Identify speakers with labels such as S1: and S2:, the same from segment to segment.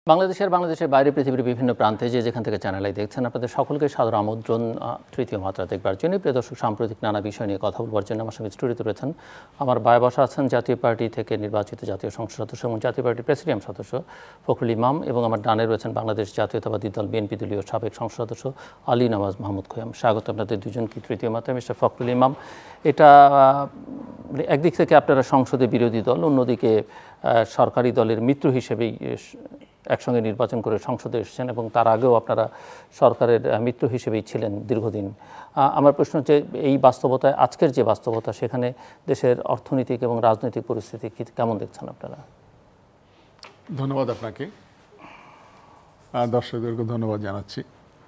S1: বাংলাদেশের বাইরে পৃথিবীর বিভিন্ন প্রান্তে যেখান থেকে চ্যানেলে দেখছেন আপনাদের সকলকে সাদর আমন্ত্রণ তৃতীয় মাত্রা দেখবার জন্য। প্রিয় দর্শক, সাম্প্রতিক নানা বিষয় নিয়ে কথা বলবার জন্য আমার সঙ্গে স্টুডিওতে রয়েছেন আমার বায়ে বসা আছেন জাতীয় পার্টি থেকে নির্বাচিত জাতীয় সংসদ সদস্য এবং জাতীয় পার্টির প্রেসিডিয়াম সদস্য ফখরুল ইমাম, এবং আমার ডানে রয়েছেন বাংলাদেশ জাতীয়তাবাদী দল বিএনপি দলীয় সাবেক সংসদ সদস্য নওয়াজ মাহমুদ খোয়াম। স্বাগত আপনাদের দুজনকে তৃতীয় মাত্রায়। মিস্টার ফখরুল ইমাম, এটা একদিক থেকে আপনারা সংসদে বিরোধী দল, অন্যদিকে সরকারি দলের মিত্র হিসেবেই একসঙ্গে নির্বাচন করে সংসদে এসেছেন এবং তার আগেও আপনারা সরকারের মিত্র হিসেবেই ছিলেন দীর্ঘদিন। আমার প্রশ্ন হচ্ছে, এই বাস্তবতায় আজকের যে বাস্তবতা, সেখানে দেশের অর্থনৈতিক এবং রাজনৈতিক পরিস্থিতি কেমন দেখছেন আপনারা?
S2: ধন্যবাদ আপনাকে, দর্শকদেরকে ধন্যবাদ জানাচ্ছি।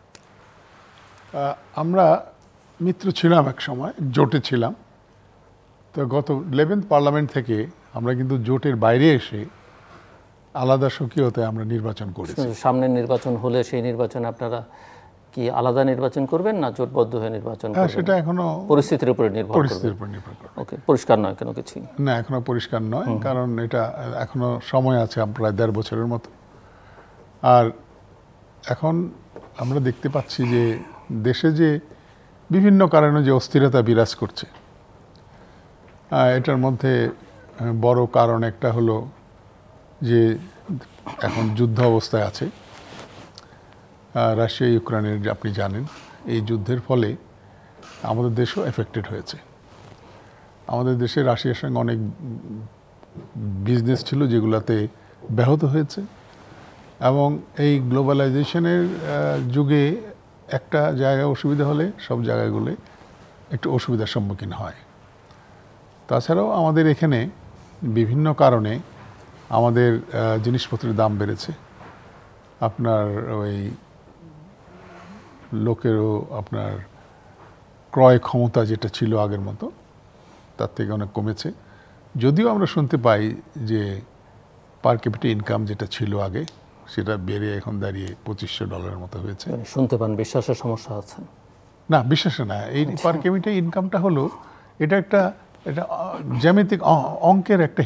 S2: আমরা মিত্র ছিলাম, এক সময় জোটে ছিলাম। তো গত 11th পার্লামেন্ট থেকে আমরা কিন্তু জোটের বাইরে এসে আলাদা স্বকীয়তায় আমরা নির্বাচন করেছি।
S1: সামনের নির্বাচন হলে সেই নির্বাচনে আপনারা কি আলাদা নির্বাচন করবেন না জোটবদ্ধ হয়ে নির্বাচন করবেন?
S2: সেটা এখনো
S1: পরিস্থিতির উপরে নির্ভর করবে। ওকে, পরিষ্কার নয় কেন কিছু?
S2: না, এখনো পরিষ্কার নয়, কারণ এটা এখনো সময় আছে, প্রায় 1.5 বছরের মতো। আর এখন আমরা দেখতে পাচ্ছি যে দেশে যে বিভিন্ন কারণে যে অস্থিরতা বিরাজ করছে, এটার মধ্যে বড় কারণ একটা হলো যে এখন যুদ্ধ অবস্থায় আছে রাশিয়া ইউক্রেনের, আপনি জানেন। এই যুদ্ধের ফলে আমাদের দেশও এফেক্টেড হয়েছে। আমাদের দেশে রাশিয়ার সঙ্গে অনেক বিজনেস ছিল যেগুলোতে ব্যাহত হয়েছে, এবং এই গ্লোবালাইজেশনের যুগে একটা জায়গায় অসুবিধা হলে সব জায়গাগুলো একটু অসুবিধার সম্মুখীন হয়। তাছাড়াও আমাদের এখানে বিভিন্ন কারণে আমাদের জিনিসপত্রের দাম বেড়েছে। আপনার ওই লোকেরও আপনার ক্রয় ক্ষমতা যেটা ছিল আগের মতো, তার থেকে অনেক কমেছে। যদিও আমরা শুনতে পাই যে পার ক্যাপিটা ইনকাম যেটা ছিল আগে, সেটা বেড়ে এখন দাঁড়িয়ে $2500 মতো হয়েছে।
S1: শুনতে পান, বিশ্বাসের সমস্যা আছে?
S2: না, বিশ্বাসে না। এই পার ক্যাপিটা ইনকামটা হলো এটা জ্যামিতিক অঙ্কের একটা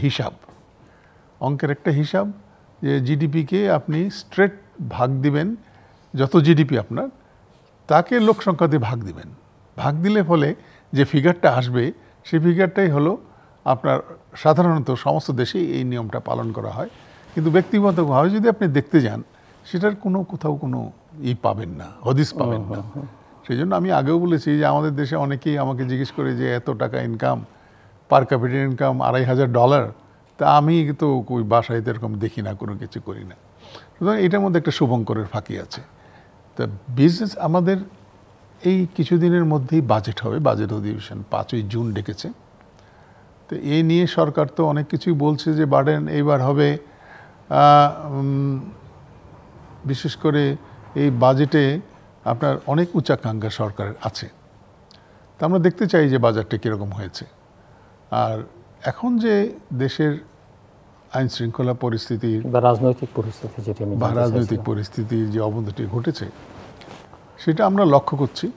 S2: হিসাব যে জিডিপিকে আপনি স্ট্রেট ভাগ দিবেন, যত জিডিপি আপনার, তাকে লোক সংখ্যা দিয়ে ভাগ দিলে ফলে যে ফিগারটা আসবে সেই ফিগারটাই হলো আপনার। সাধারণত সমস্ত দেশেই এই নিয়মটা পালন করা হয়, কিন্তু ব্যক্তিগতভাবে যদি আপনি দেখতে যান সেটার কোথাও কোনো পাবেন না, হদিস পাবেন না। সেই জন্য আমি আগেও বলেছি যে আমাদের দেশে অনেকেই আমাকে জিজ্ঞেস করে যে এত টাকা ইনকাম, পার ক্যাপিটা ইনকাম $2500, তা আমি তো ওই বাসায় এরকম দেখি না, কোনো কিছু করি না। সুতরাং এটার মধ্যে একটা শুভঙ্করের ফাঁকি আছে। তা বিজনেস আমাদের এই কিছুদিনের মধ্যেই বাজেট হবে, বাজেট অধিবেশন 5ই জুন ডেকেছে। তো এই নিয়ে সরকার তো অনেক কিছুই বলছে যে বার্ডেন এইবার হবে। বিশেষ করে এই বাজেটে আপনার অনেক উচ্চাকাঙ্ক্ষা সরকারের আছে। তা আমরা দেখতে চাই যে বাজারটা কীরকম হয়েছে। আর এখন যে দেশের আইন শৃঙ্খলা পরিস্থিতি
S1: বা রাজনৈতিক
S2: পরিস্থিতির যে অবনতি ঘটেছে, সেটা আমরা লক্ষ্য করছি।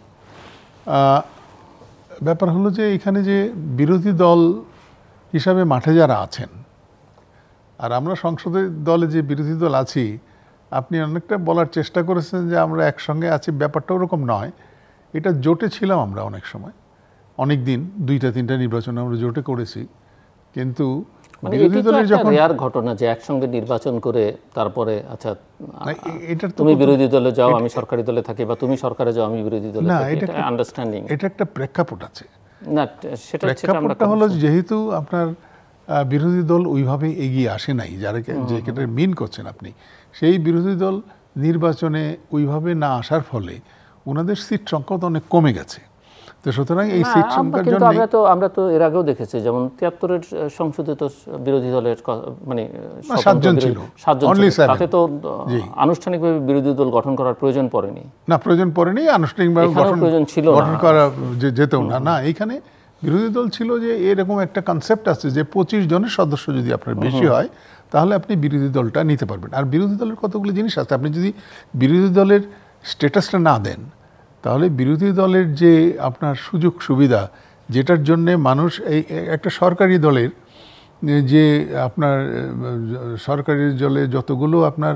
S2: ব্যাপার হলো যে এখানে যে বিরোধী দল হিসাবে মাঠে যারা আছেন, আর আমরা সংসদের দলে যে বিরোধী দল আছি, আপনি অনেকটা বলার চেষ্টা করেছেন যে আমরা একসঙ্গে আছি, ব্যাপারটা ওরকম নয়। এটা জোটে ছিলাম আমরা অনেক সময়, অনেক দিন 2-3টা নির্বাচন আমরা জোটে করেছি, কিন্তু
S1: বিরোধী দলের যখন রেয়ার ঘটনা যে একসঙ্গে নির্বাচন করে তারপরে আচ্ছা তুমি বিরোধী দলে যাও আমি সরকারি দলে থাকি, বা তুমি সরকারে যাও আমি বিরোধী দলে থাকি, এটা আন্ডারস্ট্যান্ডিং।
S2: এটা একটা প্রেক্ষাপট আছে।
S1: না, সেটা
S2: প্রেক্ষাপটটা হলো যেহেতু আপনার বিরোধী দল ওইভাবে এগিয়ে আসে নাই, যেটা মিন করছেন আপনি, সেই বিরোধী দল নির্বাচনে ওইভাবে না আসার ফলে ওনাদের সিট সংখ্যা অনেক কমে গেছে। তো সুতরাং এই সিট সংখ্যার জন্য
S1: আমরা তো এর আগেও দেখেছি, যেমন 73-এর সংসদে তো বিরোধী দলের মানে
S2: 7 জন ছিল,
S1: তাতে তো আনুষ্ঠানিকভাবে বিরোধী দল গঠন করার প্রয়োজন পড়েনি।
S2: না, প্রয়োজন পড়েনি, আনুষ্ঠানিকভাবে গঠন করা যেতেও না। এইখানে বিরোধী দল ছিল যে এরকম একটা কনসেপ্ট আছে যে 25 জনের সদস্য যদি আপনার বেশি হয় তাহলে আপনি বিরোধী দলটা নিতে পারবেন। আর বিরোধী দলের কতগুলো জিনিস আছে, আপনি যদি বিরোধী দলের স্ট্যাটাসটা না দেন তাহলে বিরোধী দলের যে আপনার সুযোগ সুবিধা, যেটার জন্যে মানুষ এই একটা সরকারি দলের যে আপনার সরকারি দলে যতগুলো আপনার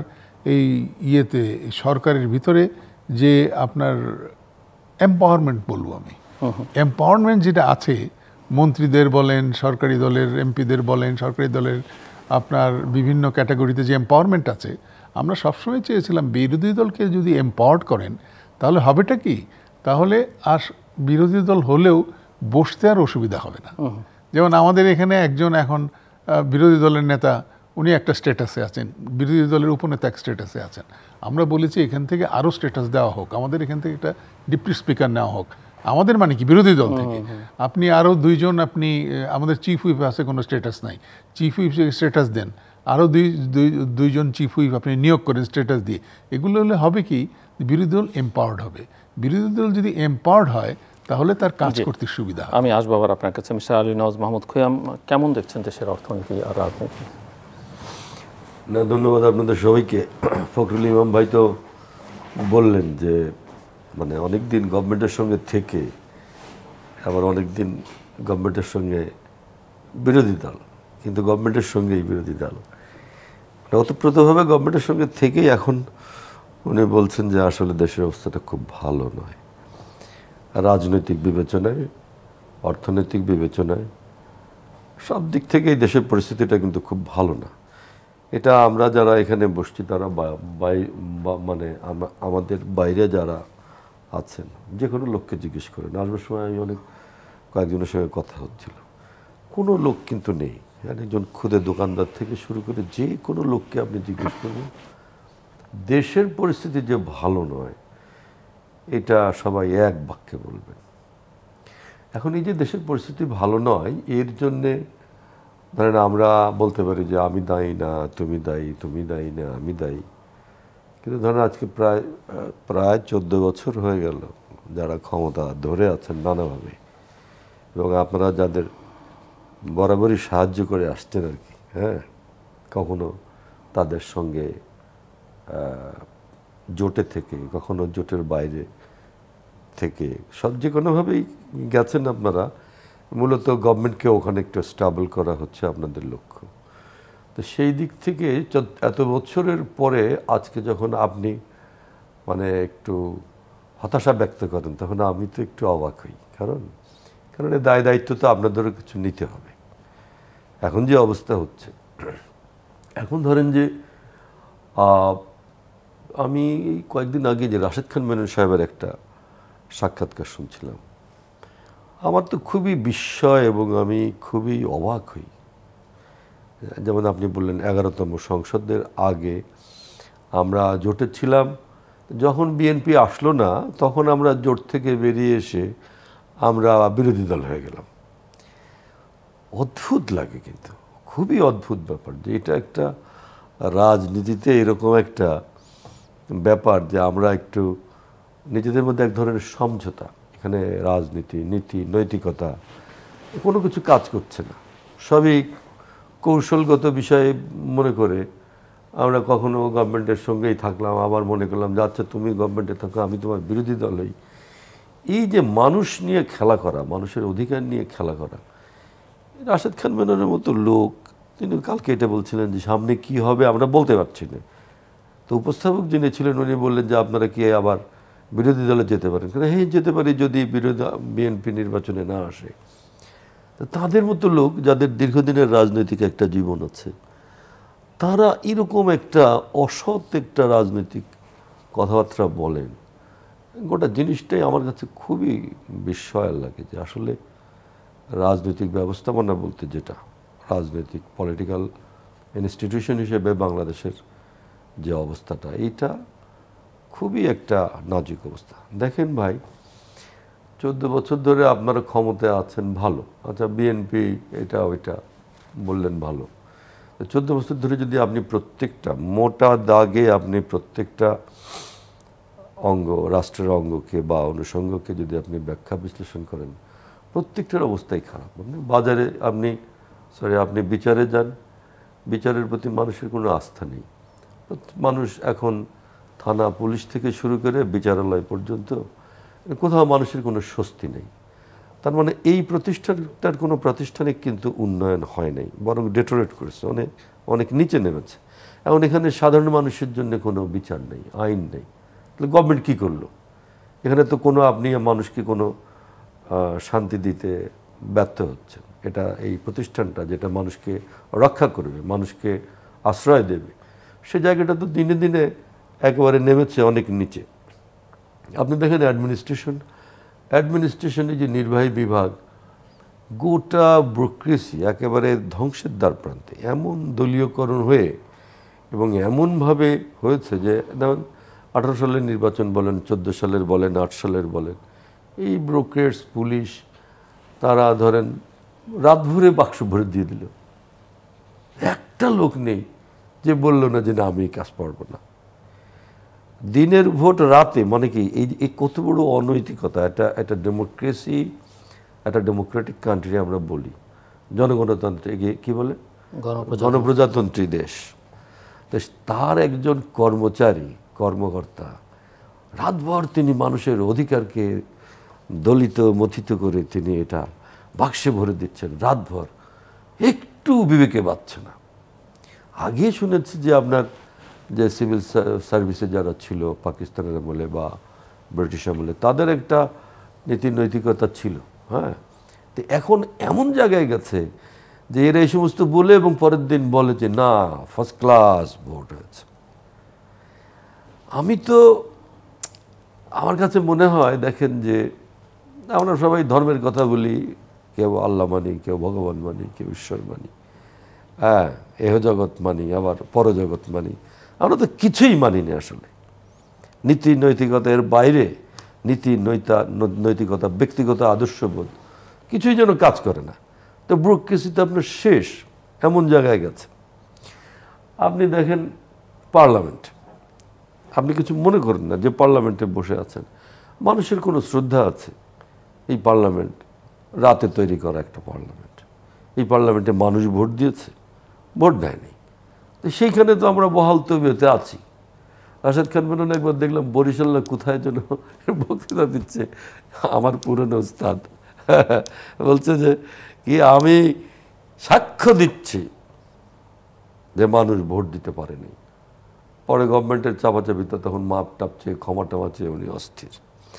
S2: এই ইয়েতে সরকারের ভিতরে যে আপনার এম্পাওয়ারমেন্ট বলবো আমি, এম্পাওয়ারমেন্ট যেটা আছে মন্ত্রীদের বলেন, সরকারি দলের এমপিদের বলেন, সরকারি দলের আপনার বিভিন্ন ক্যাটাগরিতে যে এম্পাওয়ারমেন্ট আছে, আমরা সবসময় চেয়েছিলাম বিরোধী দলকে যদি এম্পাওয়ার্ড করেন তাহলে হবেটা কি, তাহলে আর বিরোধী দল হলেও বসতে আর অসুবিধা হবে না। যেমন আমাদের এখানে একজন এখন বিরোধী দলের নেতা, উনি একটা স্ট্যাটাসে আছেন, বিরোধী দলের উপনেতা এক স্ট্যাটাসে আছেন। আমরা বলেছি এখান থেকে আরও স্ট্যাটাস দেওয়া হোক, আমাদের এখান থেকে একটা ডিপ্টি স্পিকার নেওয়া হোক। আমাদের মানে কি বিরোধী দল থেকে আপনি আরও দুইজন, আপনি আমাদের চিফ হুইপ আছে, কোনো স্ট্যাটাস নাই, চিফ হুইপ স্ট্যাটাস দেন, আরও দুইজন চিফ হুইপ আপনি নিয়োগ করেন স্ট্যাটাস দিয়ে। এগুলো হলে হবে কি, বিরোধী দল এম্পাওয়ার্ড হবে। বিরোধী দল যদি এম্পাওয়ার্ড হয় তাহলে তার কাজ করতে সুবিধা হয়।
S1: আমি আসবো আবার আপনার কাছে। মিস্টার আলী নওয়াজ মাহমুদ খোয়াম, কেমন দেখছেন দেশের অর্থনীতি আর রাজনীতি?
S3: না, ধন্যবাদ আপনাদের সবাইকে। ফখরুল ইমাম ভাই তো বললেন যে মানে অনেক দিন গভর্নমেন্টের সঙ্গে থেকে আবার অনেক দিন গভর্নমেন্টের সঙ্গে বিরোধী দল, কিন্তু গভর্নমেন্টের সঙ্গেই বিরোধী দল, ওতপ্রোতভাবে গভর্নমেন্টের সঙ্গে থেকেই এখন উনি বলছেন যে আসলে দেশের অবস্থাটা খুব ভালো নয়। রাজনৈতিক বিবেচনায়, অর্থনৈতিক বিবেচনায়, সব দিক থেকেই দেশের পরিস্থিতিটা কিন্তু খুব ভালো না। এটা আমরা যারা এখানে বসছি তারা মানে আমাদের বাইরে যারা আছেন যে কোনো লোককে জিজ্ঞেস করেন। আসবার সময় আমি কয়েকজনের সঙ্গে কথা হচ্ছিল, কোনো লোক কিন্তু নেই, একজন খুদে দোকানদার থেকে শুরু করে যে কোনো লোককে আপনি জিজ্ঞেস করবেন দেশের পরিস্থিতি যে ভালো নয়, এটা সবাই এক বাক্যে বলবেন। এখন এই যে দেশের পরিস্থিতি ভালো নয়, এর জন্যে ধরেন আমরা বলতে পারি যে আমি দায়ী না, তুমি দায়ী, তুমি দায়ী না, আমি দায়ী। কিন্তু ধরেন আজকে প্রায় 14 বছর হয়ে গেল যারা ক্ষমতা ধরে আছেন নানাভাবে, এবং আপনারা যাদের বরাবরই সাহায্য করে আসছেন আর কি, হ্যাঁ, কখনো তাদের সঙ্গে জোটে থেকে, কখনো জোটের বাইরে থেকে, সব যে কোনোভাবেই গেছেন আপনারা। মূলত গভর্নমেন্টকে ওখানে একটু স্টেবল করা হচ্ছে আপনাদের লক্ষ্য। তো সেই দিক থেকে এত বছরের পরে আজকে যখন আপনি মানে একটু হতাশা ব্যক্ত করেন, তখন আমি তো একটু অবাক হই। কারণ এই দায়িত্ব তো আপনাদেরও কিছু নিতে হবে। এখন যে অবস্থা হচ্ছে, এখন ধরেন যে আমি কয়েকদিন আগে যে রাশেদ খান মেনন সাহেবের একটা সাক্ষাৎকার শুনছিলাম, আমার তো খুবই বিস্ময় এবং আমি খুবই অবাক হই। যেমন আপনি বললেন 11তম সংসদের আগে আমরা জোটে ছিলাম, যখন বিএনপি আসলো না তখন আমরা জোট থেকে বেরিয়ে এসে আমরা বিরোধী দল হয়ে গেলাম। অদ্ভুত লাগে, কিন্তু খুবই অদ্ভুত ব্যাপার যে এটা একটা রাজনীতিতে এরকম একটা ব্যাপার যে আমরা একটু নিজেদের মধ্যে এক ধরনের সমঝোতা, এখানে রাজনীতি, নীতি, নৈতিকতা কোনো কিছু কাজ করছে না, সবই কৌশলগত বিষয়ে মনে করে আমরা কখনো গভর্নমেন্টের সঙ্গেই থাকলাম, আবার মনে করলাম যে আচ্ছা তুমি গভর্নমেন্টে থাকো, আমি তোমার বিরোধী দল হই। এই যে মানুষ নিয়ে খেলা করা, মানুষের অধিকার নিয়ে খেলা করা, রাশেদ খান মেননের মতো লোক তিনি কালকে এটা বলছিলেন যে সামনে কি হবে আমরা বলতে পারছি না। তো উপস্থাপক যিনি ছিলেন উনি বললেন যে আপনারা কি আবার বিরোধী দলে যেতে পারেন? হ্যাঁ যেতে পারি, যদি বিএনপি নির্বাচনে না আসে। তাদের মতো লোক যাদের দীর্ঘদিনের রাজনৈতিক একটা জীবন আছে, তারা এরকম একটা অসৎ একটা রাজনৈতিক কথাবার্তা বলেন, গোটা জিনিসটাই আমার কাছে খুবই বিস্ময় লাগে যে আসলে রাজনৈতিক ব্যবস্থাপনা বলতে যেটা রাজনৈতিক পলিটিক্যাল ইনস্টিটিউশন হিসেবে বাংলাদেশের যে অবস্থাটা, এইটা খুবই একটা নাজুক অবস্থা। দেখেন ভাই, 14 বছর ধরে আপনারা ক্ষমতায় আছেন, ভালো, আচ্ছা বিএনপি এটা ওইটা বললেন ভালো। 14 বছর ধরে যদি আপনি প্রত্যেকটা মোটা দাগে আপনি প্রত্যেকটা অঙ্গ, রাষ্ট্রের অঙ্গকে বা অনুষঙ্গকে যদি আপনি ব্যাখ্যা বিশ্লেষণ করেন, প্রত্যেকটার অবস্থাই খারাপ। বাজারে আপনি বিচারে যান, বিচারের প্রতি মানুষের কোনো আস্থা নেই। মানুষ এখন থানা পুলিশ থেকে শুরু করে বিচারালয় পর্যন্ত কোথাও মানুষের কোনো স্বস্তি নেই। তার মানে এই প্রতিষ্ঠানটার কোনো প্রাতিষ্ঠানিক কিন্তু উন্নয়ন হয় নাই, বরং ডেটোরেট করেছে, অনেক অনেক নিচে নেমেছে। এখন এখানে সাধারণ মানুষের জন্য কোনো বিচার নেই, আইন নেই। তাহলে গভর্নমেন্ট কী করলো? এখানে তো কোনো আপনি মানুষকে কোনো শান্তি দিতে ব্যর্থ হচ্ছেন। এটা এই প্রতিষ্ঠানটা যেটা মানুষকে রক্ষা করবে, মানুষকে আশ্রয় দেবে, সে জায়গাটা তো দিনে দিনে একেবারে নেমেছে অনেক নিচে। আপনি দেখেন অ্যাডমিনিস্ট্রেশনে যে নির্বাহী বিভাগ, গোটা ব্যুরোক্রেসি একেবারে ধ্বংসের দ্বার প্রান্তে, এমন দলীয়করণ হয়ে এবং এমনভাবে হয়েছে যে ধরেন 18 সালের নির্বাচন বলেন, 14 সালের বলেন, 8 সালের বলেন, এই ব্রোকার্স পুলিশ তারা ধরেন রাত ভরে বাক্স ভরে দিয়ে দিল। একটা লোক নেই যে বলল না যে না আমি এই কাজ পারবো না। দিনের ভোট রাতে, মানে কি এই কত বড় অনৈতিকতা! এটা ডেমোক্রেসি, একটা ডেমোক্রেটিক কান্ট্রি আমরা বলি, জনগণতন্ত্রে কি বলে, গণপ্রজাতন্ত্রী দেশ। তো তার একজন কর্মকর্তা রাতভর তিনি মানুষের অধিকারকে দলিত মথিত করে তিনি এটা বাক্সে ভরে দিচ্ছেন রাতভর, একটু বিবেকে বাঁচছে না। আগে শুনেছি যে আপনার যে সিভিল সার্ভিসে যারা ছিল পাকিস্তানের আমলে বা ব্রিটিশ আমলে, তাদের একটা নীতি নৈতিকতা ছিল। হ্যাঁ, তো এখন এমন জায়গায় গেছে যে এরা এই সমস্ত বলে এবং পরের দিন বলে যে না ফার্স্ট ক্লাস ভোট হয়েছে। আমার কাছে মনে হয়, দেখেন যে আমরা সবাই ধর্মের কথা বলি, কেউ আল্লাহ মানি, কেউ ভগবান মানি, কেউ ঈশ্বর মানি, হ্যাঁ এহ জগৎ মানি, আবার পরজগৎ মানি। আমরা তো কিছুই মানি না আসলে। নীতি নৈতিকতার বাইরে নৈতিকতা, ব্যক্তিগত আদর্শবোধ কিছুই যেন কাজ করে না। তো ব্যুরোক্রেসিতে আপনার শেষ এমন জায়গায় গেছে। আপনি দেখেন পার্লামেন্ট, আপনি কিছু মনে করেন না যে পার্লামেন্টে বসে আছেন, মানুষের কোনো শ্রদ্ধা আছে? এই পার্লামেন্ট রাতে তৈরি করা একটা পার্লামেন্ট, এই পার্লামেন্টে মানুষ ভোট দিয়েছে? ভোট দেয়নি। তো সেইখানে তো আমরা বহাল তবিয়তে আছি। রাশেদ খান মেনন একবার দেখলাম বরিশাল কোথায় যেন বক্তৃতা দিচ্ছে, আমার পুরনো উস্তাদ বলছে যে কি আমি সাক্ষ্য দিচ্ছি যে মানুষ ভোট দিতে পারেনি। পরে গভর্নমেন্টের চাপাচাপিতে তখন মাপ টাপ চেয়ে ক্ষমা টমা চেয়ে উনি অস্থির।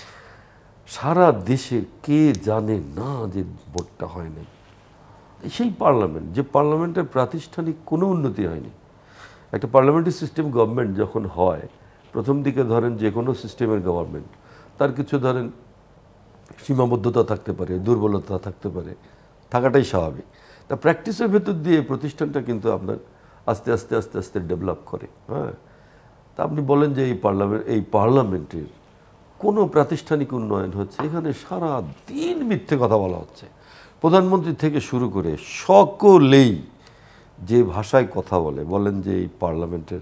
S3: সারা দেশে কে জানে না যে ভোটটা হয়নি? সেই পার্লামেন্ট, যে পার্লামেন্টের প্রাতিষ্ঠানিক কোনো উন্নতি হয়নি। একটা পার্লামেন্টারি সিস্টেম গভর্নমেন্ট যখন হয়, প্রথম দিকে ধরেন যে কোনো সিস্টেমের গভর্নমেন্ট তার কিছু ধরেন সীমাবদ্ধতা থাকতে পারে, দুর্বলতা থাকতে পারে, থাকাটাই স্বাভাবিক। তা প্র্যাকটিসের ভেতর দিয়ে প্রতিষ্ঠানটা কিন্তু আপনার আস্তে আস্তে আস্তে আস্তে ডেভেলপ করে। হ্যাঁ, তা আপনি বলেন যে এই পার্লামেন্টের কোনো প্রাতিষ্ঠানিক উন্নয়ন হচ্ছে? এখানে সারা দিন মিথ্যে কথা বলা হচ্ছে। প্রধানমন্ত্রী থেকে শুরু করে সকলেই যে ভাষায় কথা বলেন যে এই পার্লামেন্টের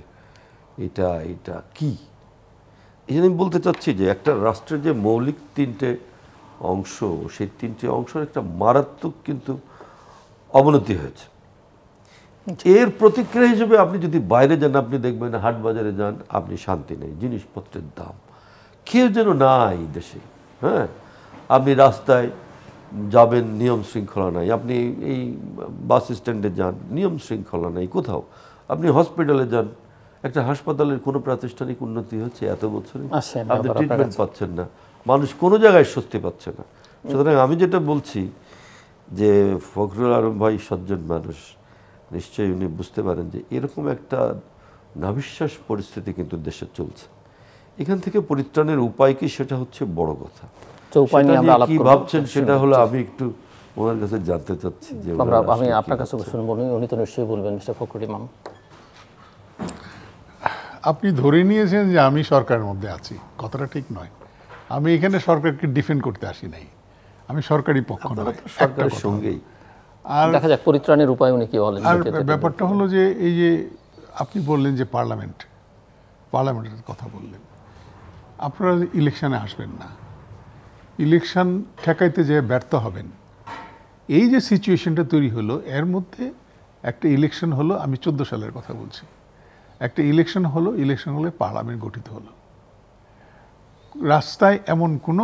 S3: এটা কি। এই জন্য আমি বলতে চাচ্ছি যে একটা রাষ্ট্রের যে মৌলিক 3টে অংশ, সেই 3টে অংশের একটা মারাত্মক কিন্তু অবনতি হয়েছে। এর প্রতিক্রিয়া হিসেবে আপনি যদি বাইরে যান, আপনি দেখবেন হাট বাজারে যান, আপনি শান্তি নেই, জিনিসপত্রের দাম কেউ যেন নাই দেশে। হ্যাঁ, আপনি রাস্তায় যাবেন, নিয়ম শৃঙ্খলা নাই। আপনি এই বাস স্ট্যান্ডে যান, নিয়ম শৃঙ্খলা নাই কোথাও। আপনি হসপিটালে যান, একটা হাসপাতালের কোনো প্রাতিষ্ঠানিক উন্নতি হচ্ছে এত বছরে? আপনি ট্রিটমেন্ট পাচ্ছেন না, মানুষ কোনো জায়গায় স্বস্তি পাচ্ছে না। সুতরাং আমি যেটা বলছি যে ফখরুল আলম ভাই সজ্জন মানুষ, নিশ্চয়ই উনি বুঝতে পারেন যে এরকম একটা নাভিশ্বাস পরিস্থিতি কিন্তু দেশে চলছে। এখান থেকে পরিত্রাণের উপায় কি, সেটা হচ্ছে বড় কথা। কি ভাবছেন সেটা হলো আমি একটু ওনার কাছে জানতে চাচ্ছি। যে
S1: আমি আপনার কাছে শুনবো, উনি তো নিশ্চয়ই বলবেন। মিস্টার ফখরুল ইমাম,
S2: আপনি ধরে নিয়েছেন যে আমি সরকারের মধ্যে আছি, কথাটা ঠিক নয়। আমি এখানে সরকারকে ডিফেন্ড করতে আসি নাই, আমি সরকারি পক্ষ নয়,
S3: সরকারের সঙ্গেই।
S2: আর
S1: দেখা যাক পরিত্রাণের উপায় উনি কি বলেন।
S2: আর ব্যাপারটা হলো যে এই যে আপনি বললেন যে পার্লামেন্টের কথা বললেন, আপনারা ইলেকশনে আসবেন না, ইলেকশন ঠেকাইতে যে ব্যর্থ হবেন, এই যে সিচুয়েশনটা তৈরি হলো, এর মধ্যে একটা ইলেকশন হলো, আমি 14 সালের কথা বলছি, একটা ইলেকশন হলো, ইলেকশন হলে পার্লামেন্ট গঠিত হলো। রাস্তায় এমন কোনো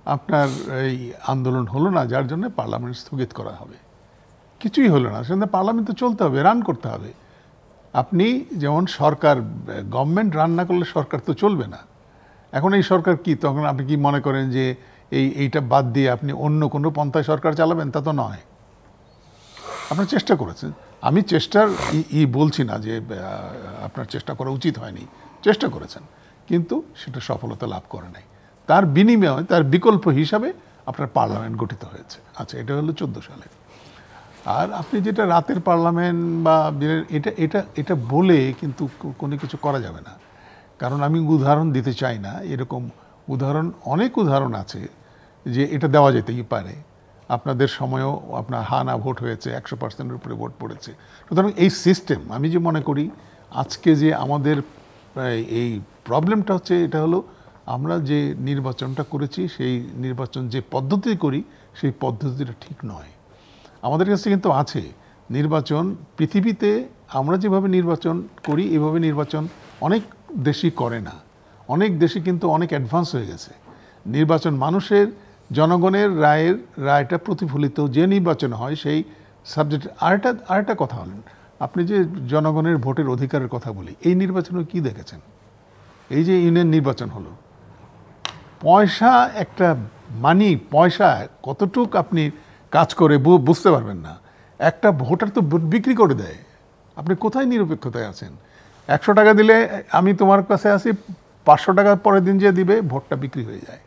S2: আপনার এই আন্দোলন হলো না, যার জন্য পার্লামেন্ট স্থগিত করা হবে। কিছুই হলো না, সেখানে পার্লামেন্ট তো চলতে হবে, রান করতে হবে। আপনি যেমন সরকার, গভর্নমেন্ট রান না করলে সরকার তো চলবে না। এখন এই সরকার কি, তখন আপনি কি মনে করেন যে এইটা বাদ দিয়ে আপনি অন্য কোনো পন্থায় সরকার চালাবেন? তা তো নয়। আপনার চেষ্টা করেছেন, আমি চেষ্টার বলছি না যে আপনার চেষ্টা করা উচিত হয়নি, চেষ্টা করেছেন, কিন্তু সেটা সফলতা লাভ করে নাই। তার বিনিময়ে, তার বিকল্প হিসাবে আপনার পার্লামেন্ট গঠিত হয়েছে। আচ্ছা, এটা হলো 14 সালে। আর আপনি যেটা রাতের পার্লামেন্ট বা এটা এটা এটা বলে কিন্তু কোনো কিছু করা যাবে না। কারণ আমি উদাহরণ দিতে চাই না, এরকম অনেক উদাহরণ আছে যে এটা দেওয়া যেতেই পারে। আপনাদের সময়ও আপনার হানা ভোট হয়েছে, 100%-এর উপরে ভোট পড়েছে। সুতরাং এই সিস্টেম, আমি যে মনে করি আজকে যে আমাদের এই প্রবলেমটা হচ্ছে, এটা হলো আমরা যে নির্বাচনটা করেছি, সেই নির্বাচন যে পদ্ধতি করি, সেই পদ্ধতিটা ঠিক নয়। আমাদের কাছে কিন্তু আছে নির্বাচন, পৃথিবীতে আমরা যেভাবে নির্বাচন করি এভাবে নির্বাচন অনেক দেশই করে না। অনেক দেশে কিন্তু অনেক অ্যাডভান্স হয়ে গেছে নির্বাচন। মানুষের, জনগণের রায়টা প্রতিফলিত যে নির্বাচন হয় সেই সাবজেক্ট। আরেকটা কথা হলেন, আপনি যে জনগণের ভোটের অধিকারের কথা বলি, এই নির্বাচনে কি দেখেছেন? এই যে ইউনিয়ন নির্বাচন হলো, পয়সা, একটা পয়সা কতটুক আপনি কাজ করে বুঝতে পারবেন না। একটা ভোটার তো বিক্রি করে দেয়। আপনি কোথায় নিরপেক্ষতায় আছেন? 100 টাকা দিলে আমি তোমার কাছে আসি, 500 টাকা পরের দিন যে দিবে, ভোটটা বিক্রি হয়ে যায়।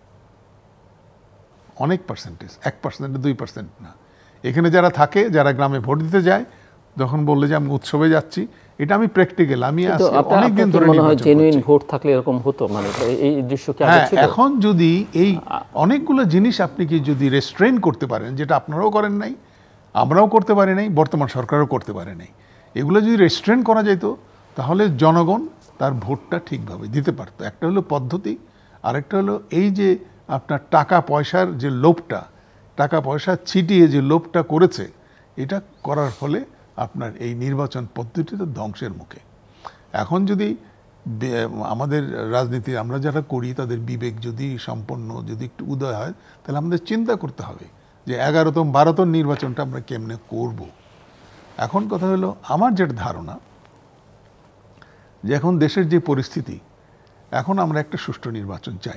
S2: অনেক পার্সেন্টেজ, 1%, 2% না। এখানে যারা থাকে, যারা গ্রামে ভোট দিতে যায়, যখন বললে যে আমি উৎসবে যাচ্ছি, এটা আমি প্র্যাকটিক্যাল, আমি অনেকদিন ধরে
S1: জেনুইন ভোট থাকলে এরকম হতো, মানে এই দৃশ্য কি আগে ছিল?
S2: এখন যদি এই অনেকগুলো জিনিস আপনি কি যদি রেস্ট্রেন করতে পারেন, যেটা আপনারাও করেন নাই, আমরাও করতে পারি নাই, বর্তমান সরকারও করতে পারে নাই, এগুলো যদি রেস্ট্রেন করা যেত, তাহলে জনগণ তার ভোটটা ঠিকভাবে দিতে পারতো। একটা হলো পদ্ধতি, আরেকটা হলো এই যে আপনার টাকা পয়সার যে লোভটা, টাকা পয়সা ছিটিয়ে যে লোভটা করেছে, এটা করার ফলে আপনার এই নির্বাচন পদ্ধতিটা ধ্বংসের মুখে। এখন যদি আমাদের রাজনীতি আমরা যারা করি, তাদের বিবেক যদি সম্পন্ন, যদি একটু উদয় হয়, তাহলে আমাদের চিন্তা করতে হবে যে 11তম 12তম নির্বাচনটা আমরা কেমনে করব। এখন কথা হলো, আমার যেটা ধারণা যে এখন দেশের যে পরিস্থিতি, এখন আমরা একটা সুষ্ঠু নির্বাচন চাই,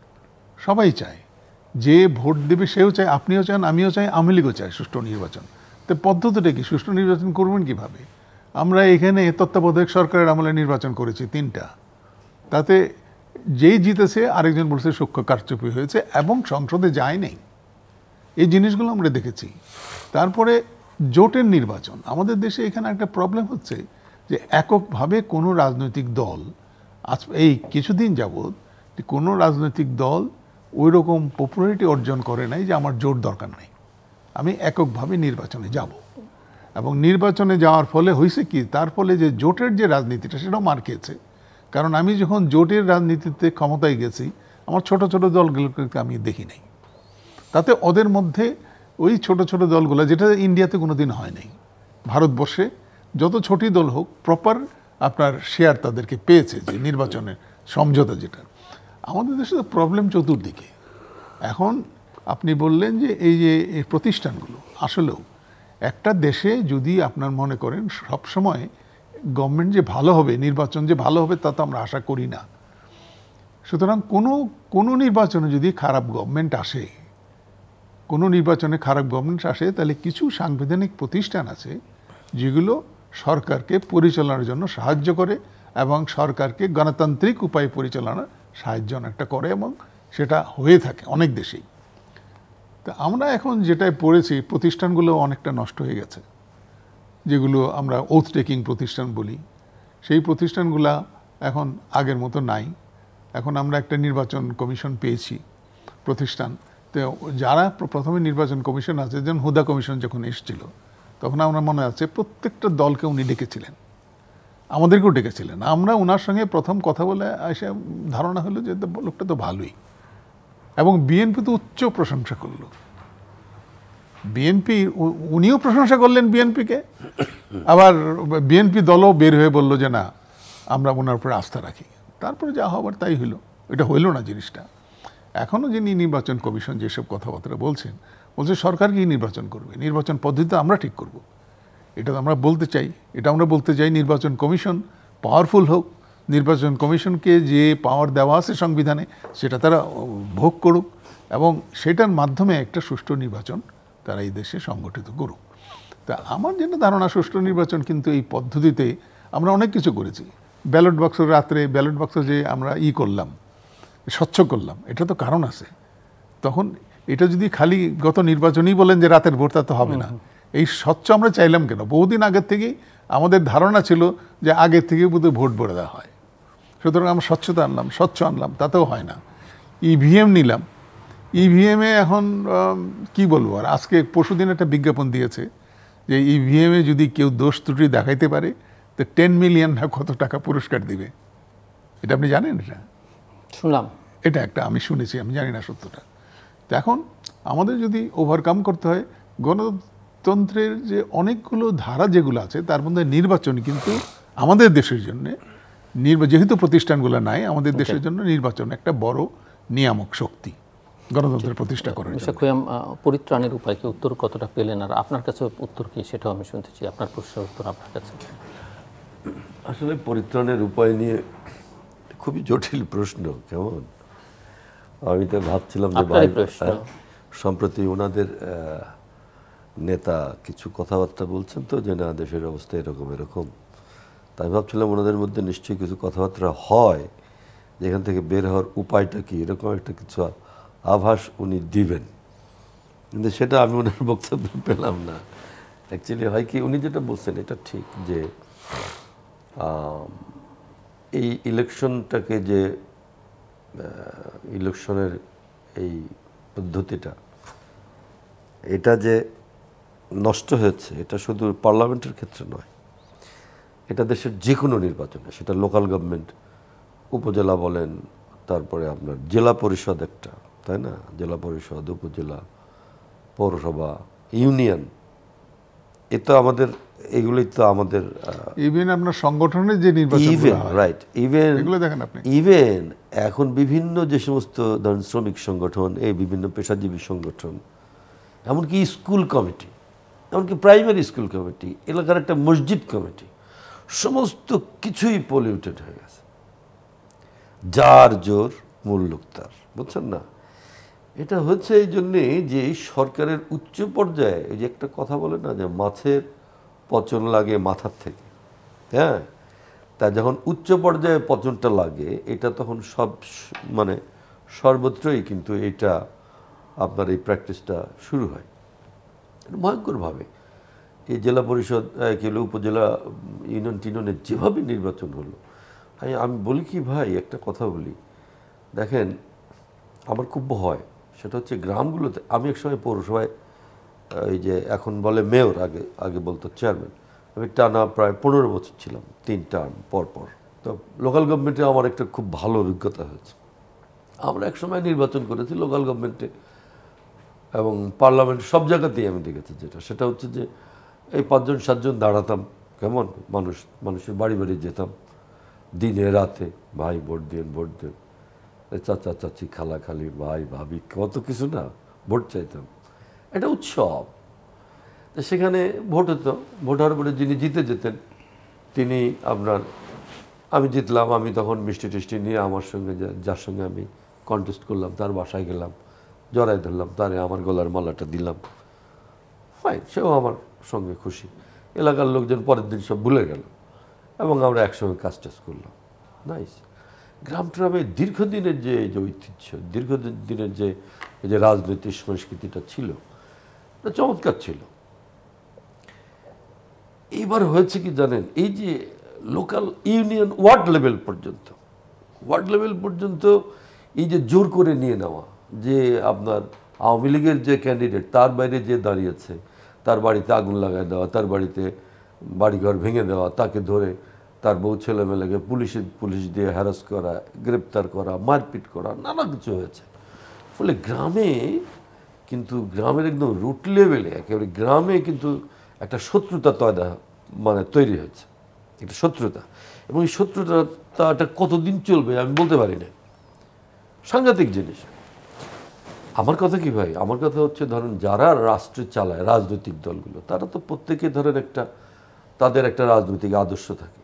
S2: সবাই চায়। যে ভোট দেবে সেও চায়, আপনিও চান, আমিও চাই, আওয়ামী লীগও চায় সুষ্ঠু নির্বাচন। তো পদ্ধতিটা কি? সুষ্ঠু নির্বাচন করবেন কিভাবে? আমরা এখানে তত্ত্বাবধায়ক সরকারের আমলে নির্বাচন করেছি 3টা, তাতে যেই জিতেছে আরেকজন বলছে সূক্ষ্ম কারচুপি হয়েছে এবং সংসদে যায় নাই। এই জিনিসগুলো আমরা দেখেছি। তারপরে জোটের নির্বাচন, আমাদের দেশে এখানে একটা প্রবলেম হচ্ছে যে এককভাবে কোনো রাজনৈতিক দল, আজ এই কিছুদিন যাবৎ কোনো রাজনৈতিক দল ওই রকম পপুলারিটি অর্জন করে নাই যে আমার জোট দরকার নেই, আমি এককভাবে নির্বাচনে যাব। এবং নির্বাচনে যাওয়ার ফলে হয়েছে কি, তার ফলে যে জোটের যে রাজনীতিটা, সেটাও মার খেয়েছে। কারণ আমি যখন জোটের রাজনীতিতে ক্ষমতায় গেছি, আমার ছোট ছোট দলগুলোকে আমি দেখি নাই। তাতে ওদের মধ্যে ওই ছোট ছোট দলগুলো, যেটা ইন্ডিয়াতে কোনো দিন হয় নাই, ভারতবর্ষে যত ছোটি দল হোক, প্রপার আপনার শেয়ার তাদেরকে পেয়েছে, যে নির্বাচনের সমঝোতা যেটা। আমাদের দেশে তো প্রবলেম চতুর্দিকে। এখন আপনি বললেন যে এই যে এই প্রতিষ্ঠানগুলো, আসলেও একটা দেশে যদি আপনার মনে করেন সবসময় গভর্নমেন্ট যে ভালো হবে, নির্বাচন যে ভালো হবে, তা তো আমরা আশা করি না। সুতরাং কোনো নির্বাচনে যদি খারাপ গভর্নমেন্ট আসে, কোনো নির্বাচনে খারাপ গভর্নমেন্ট আসে, তাহলে কিছু সাংবিধানিক প্রতিষ্ঠান আছে যেগুলো সরকারকে পরিচালনার জন্য সাহায্য করে এবং সরকারকে গণতান্ত্রিক উপায়ে পরিচালনার সাহায্য অনেকটা করে, এবং সেটা হয়ে থাকে অনেক দেশেই। তা আমরা এখন যেটাই পড়েছি, প্রতিষ্ঠানগুলো অনেকটা নষ্ট হয়ে গেছে, যেগুলো আমরা ওথ টেকিং প্রতিষ্ঠান বলি, সেই প্রতিষ্ঠানগুলা এখন আগের মতো নাই। এখন আমরা একটা নির্বাচন কমিশন পেয়েছি প্রতিষ্ঠান। তো যারা প্রথমে নির্বাচন কমিশন আছে, যেমন হুদা কমিশন যখন এসেছিল, তখন আমরা মনে আছে প্রত্যেকটা দলকে উনি ডেকেছিলেন, আমাদেরকেও ডেকেছিলেন। আমরা ওনার সঙ্গে প্রথম কথা বলে এসে ধারণা হলো যে লোকটা তো ভালোই, এবং বিএনপি তো উচ্চ প্রশংসা করলো। বিএনপি, উনিও প্রশংসা করলেন বিএনপিকে, আবার বিএনপি দলও বের হয়ে বলল যে না, আমরা ওনার উপরে আস্থা রাখি। তারপরে যা হবার তাই হইল, এটা হইল না জিনিসটা। এখনও যিনি নির্বাচন কমিশন যেসব কথাবার্তা বলছেন, বলছে সরকার কি নির্বাচন করবে, নির্বাচন পদ্ধতি আমরা ঠিক করব। এটা আমরা বলতে চাই, আমরা বলতে চাই নির্বাচন কমিশন পাওয়ারফুল হোক, নির্বাচন কমিশনকে যে পাওয়ার দেওয়া আছে সংবিধানে সেটা তারা ভোগ করুক, এবং সেটার মাধ্যমে একটা সুষ্ঠু নির্বাচন তারা এই দেশে সংগঠিত করুক। তা আমার যেটা ধারণা, সুষ্ঠু নির্বাচন কিন্তু এই পদ্ধতিতে আমরা অনেক কিছু করেছি। ব্যালট বাক্স রাত্রে ব্যালট বাক্স যে আমরা করলাম, স্বচ্ছ করলাম, এটা তো কারণ আছে। তখন এটা যদি খালি গত নির্বাচনই বলেন যে রাতের ভোট, তা তো হবে না। এই স্বচ্ছ আমরা চাইলাম কেন? বহুদিন আগের থেকেই আমাদের ধারণা ছিল যে আগের থেকে বোধহয় ভোট ভরে দেওয়া হয়, সুতরাং আমরা স্বচ্ছতা আনলাম, স্বচ্ছ আনলাম, তাতেও হয় না। ইভিএম নিলাম, ইভিএমে এখন কি বলবো, আর আজকে পরশুদিন একটা বিজ্ঞাপন দিয়েছে যে ইভিএমে যদি কেউ দোষ ত্রুটি দেখাইতে পারে তো 10 মিলিয়ন না কত টাকা পুরস্কার দিবে। এটা আপনি জানেন? এটা
S1: শুনলাম,
S2: এটা একটা আমি শুনেছি, আমি জানি না সত্যটা। তো এখন আমাদের যদি ওভারকাম করতে হয়, গণতন্ত্রের যে অনেকগুলো ধারা যেগুলো আছে তার মধ্যে নির্বাচন কিন্তু আমাদের দেশের জন্য, যেহেতু প্রতিষ্ঠানগুলো নাই, আমাদের দেশের জন্য নির্বাচন একটা বড় নিয়ামক শক্তি গণতন্ত্রের প্রতিষ্ঠা করার জন্য।
S1: খোয়াম, পরিত্রাণের উপায় কি, উত্তর কতটা পেলেন, আর আপনার কাছে উত্তর কি সেটাও আমি শুনতে চাই, আপনার প্রশ্নের উত্তর আপনার কাছে।
S3: আসলে পরিত্রাণের উপায় নিয়ে খুবই জটিল প্রশ্ন। কেমন, আমি তো ভাবছিলাম যে ভাই সম্প্রতি ওনাদের নেতা কিছু কথাবার্তা বলছেন তো, যে না দেশের অবস্থা এরকম এরকম, তাই ভাবছিলাম ওনাদের মধ্যে নিশ্চয়ই কিছু কথাবার্তা হয় যেখান থেকে বের হওয়ার উপায়টা কি, এরকম একটা কিছু আভাস উনি দিবেন, কিন্তু সেটা আমি ওনার বক্তব্য পেলাম না। অ্যাকচুয়ালি হয় কি, উনি যেটা বলছেন এটা ঠিক, যে এই ইলেকশনটাকে, যে ইলেকশনের এই পদ্ধতিটা, এটা যে নষ্ট হয়েছে, এটা শুধু পার্লামেন্টের ক্ষেত্রে নয়, এটা দেশের যে কোনো নির্বাচনে, সেটা লোকাল গভর্নমেন্ট, উপজেলা বলেন, তারপরে আপনার জেলা পরিষদ একটা, তাই না, জেলা পরিষদ, উপজেলা, পৌরসভা, ইউনিয়ন, এ তো আমাদের, এগুলোই তো আমাদের
S2: ইভেন আপনার সংগঠনের যে নির্বাচন,
S3: রাইট, ইভেন
S2: এগুলো দেখেন আপনি,
S3: ইভেন এখন বিভিন্ন যে সমস্ত ধরেন শ্রমিক সংগঠন, এই বিভিন্ন পেশাজীবী সংগঠন, এমনকি স্কুল কমিটি, এমনকি প্রাইমারি স্কুল কমিটি, এলাকার একটা মসজিদ কমিটি, সমস্ত কিছুই পলিউটেড হয়ে গেছে। যার জোর মূল লোক তার, বুঝছেন না? এটা হচ্ছে এই জন্যে যে সরকারের উচ্চ পর্যায়ে, এই যে একটা কথা বলে না যে মাছের পচন লাগে মাথার থেকে, হ্যাঁ, তা যখন উচ্চ পর্যায়ে পচনটা লাগে, এটা তখন সব মানে সর্বত্রই কিন্তু এটা আপনার এই প্র্যাকটিসটা শুরু হয় ভয়ঙ্করভাবে। এই জেলা পরিষদ, উপজেলা, ইউনিয়ন টিউনিয়নের যেভাবে নির্বাচন হলো, আমি বলি কি ভাই, একটা কথা বলি, দেখেন আমার খুব ভয়, সেটা হচ্ছে গ্রামগুলোতে। আমি একসময় পৌরসভায়, এই যে এখন বলে মেয়র, আগে আগে বলতো চেয়ারম্যান, আমি টানা প্রায় 15 বছর ছিলাম, 3 টার্ম পর পর। তো লোকাল গভর্নমেন্টে আমার একটা খুব ভালো অভিজ্ঞতা হয়েছে। আমরা একসময় নির্বাচন করেছি লোকাল গভর্নমেন্টে এবং পার্লামেন্ট, সব জায়গাতেই আমি দেখেছি যেটা, সেটা হচ্ছে যে এই 5 জন 7 জন দাঁড়াতাম, কেমন মানুষের বাড়ি বাড়ি যেতাম, দিনে রাতে, ভাই ভোট দিন, ভোট দেন, চাচা চাচি, খালা খালি, ভাই ভাবি, কত কিছু না, ভোট চাইতাম। এটা উৎসব। তো সেখানে ভোট হতো, ভোট হওয়ার পরে যিনি জিতে যেতেন তিনি আপনার, আমি জিতলাম, আমি তখন মিষ্টি টিষ্টি নিয়ে আমার সঙ্গে, যার সঙ্গে আমি কন্টেস্ট করলাম তার বাসায় গেলাম, জড়াই ধরলাম, তারে আমার গলার মালাটা দিলাম, ফাইন, সেও আমার সঙ্গে খুশি। এলাকার লোকজন পরের দিন সব ভুলে গেল এবং আমরা একসঙ্গে কাজ টাজ করলাম, নাইস। গ্রাম ট্রামে দীর্ঘদিনের যে ঐতিহ্য, দীর্ঘদিনের যে রাজনৈতিক সংস্কৃতিটা ছিল, এটা চমৎকার ছিল। এইবার হয়েছে কি জানেন, এই যে লোকাল ইউনিয়ন ওয়ার্ড লেভেল পর্যন্ত এই যে জোর করে নিয়ে নেওয়া, যে আপনার আওয়ামী লীগের যে ক্যান্ডিডেট, তার বাইরে যে দাঁড়িয়েছে, তার বাড়িতে আগুন লাগায় দেওয়া, তার বাড়িতে বাড়িঘর ভেঙে দেওয়া, তাকে ধরে তার বউ ছেলেমেয়েকে পুলিশ দিয়ে হ্যারাস করা, গ্রেপ্তার করা, মারপিট করা, নানা কিছু হয়েছে। ফলে গ্রামে কিন্তু, গ্রামের একদম রুট লেভেলে একেবারে গ্রামে কিন্তু একটা শত্রুতা তৈরি হয়েছে, একটা শত্রুতা। এবং এই শত্রুতাটা কতদিন চলবে আমি বলতে পারি না, সাংঘাতিক জিনিস। আমার কথা কি ভাই, আমার কথা হচ্ছে ধরেন যারা রাষ্ট্র চালায় রাজনৈতিক দলগুলো, তারা তো প্রত্যেকে ধরেন তাদের একটা রাজনৈতিক আদর্শ থাকে,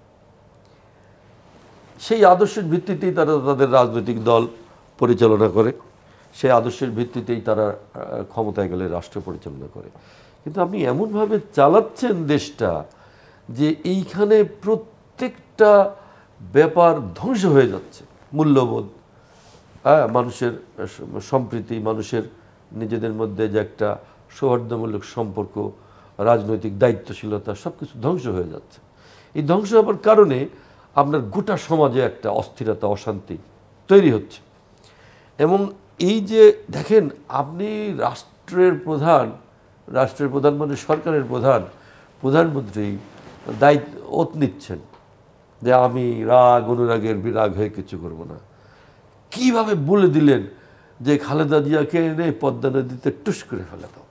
S3: সেই আদর্শের ভিত্তিতেই তারা তাদের রাজনৈতিক দল পরিচালনা করে, সেই আদর্শের ভিত্তিতেই তারা ক্ষমতায় গেলে রাষ্ট্র পরিচালনা করে। কিন্তু আপনি এমনভাবে চালাচ্ছেন দেশটা যে এইখানে প্রত্যেকটা ব্যাপার ধ্বংস হয়ে যাচ্ছে। মূল্যবোধ, মানুষের সম্প্রীতি, মানুষের নিজেদের মধ্যে যে একটা সৌহার্দ্যমূলক সম্পর্ক, রাজনৈতিক দায়িত্বশীলতা, সব কিছু ধ্বংস হয়ে যাচ্ছে। এই ধ্বংস হওয়ার কারণে আপনার গোটা সমাজে একটা অস্থিরতা, অশান্তি তৈরি হচ্ছে। এবং এই যে দেখেন, আপনি রাষ্ট্রের প্রধান মানে সরকারের প্রধানমন্ত্রী দায়িত্ব ওত নিচ্ছেন যে আমি অনুরাগের বিরাগ হয়ে কিছু করব না। কিভাবে বলে দিলেন যে খালেদা জিয়াকে এনে পদ্মা নদীতে টুস করে ফেলে দাও,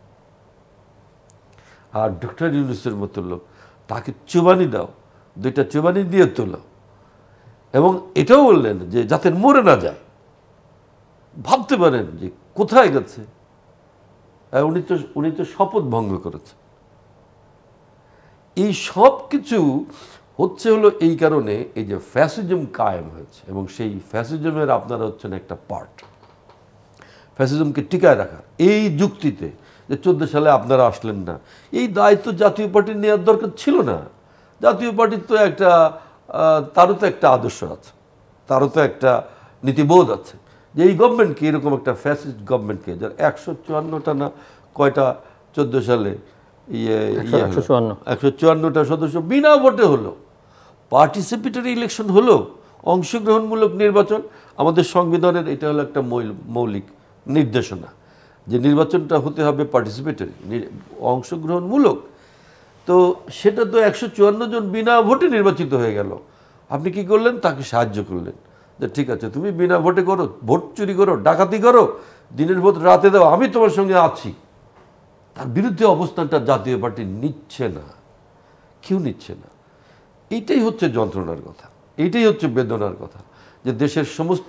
S3: আর ডক্টর ইউনূসের মতো লোক তাকে চুবানি দাও, 2টা চুবানি দিয়ে তোলো, এবং এটাও বললেন যে যাতে মরে না যায়। ভাবতে পারেন যে কোথায় গেছে। উনি তো শপথ ভঙ্গ করেছে। এই সব কিছু হলো এই কারণে, এই যে ফ্যাসিজম কায়েম হয়েছে, এবং সেই ফ্যাসিজমের আপনারা হচ্ছেন একটা পার্ট। ফ্যাসিজমকে টিকায় রাখার এই যুক্তিতে যে 14 সালে আপনারা আসলেন না, এই দায়িত্ব জাতীয় পার্টির নেওয়ার দরকার ছিল না। জাতীয় পার্টির তো তারও তো একটা আদর্শ আছে, তারও তো একটা নীতিবোধ আছে যে এই গভর্নমেন্টকে, এরকম একটা ফ্যাসিস্ট গভর্নমেন্টকে, যার 154টা না কয়টা 14 সালে 154টা সদস্য বিনা ভোটে হলো, পার্টিসিপেটরি ইলেকশন হলো, অংশগ্রহণমূলক নির্বাচন। আমাদের সংবিধানের এটা হলো একটা মৌলিক নির্দেশনা যে নির্বাচনটা হতে হবে পার্টিসিপেটরি, অংশগ্রহণমূলক। তো সেটা তো 154 জন বিনা ভোটে নির্বাচিত হয়ে গেল। আপনি কি করলেন? তাকে সাহায্য করলেন যে ঠিক আছে, তুমি বিনা ভোটে করো, ভোট চুরি করো, ডাকাতি করো, দিনের ভোট রাতে দাও, আমি তোমার সঙ্গে আছি। তার বিরুদ্ধে অবস্থানটা জাতীয় পার্টি নিচ্ছে না, কেউ নিচ্ছে না। এইটাই হচ্ছে যন্ত্রণার কথা, এইটাই হচ্ছে বেদনার কথা, যে দেশের সমস্ত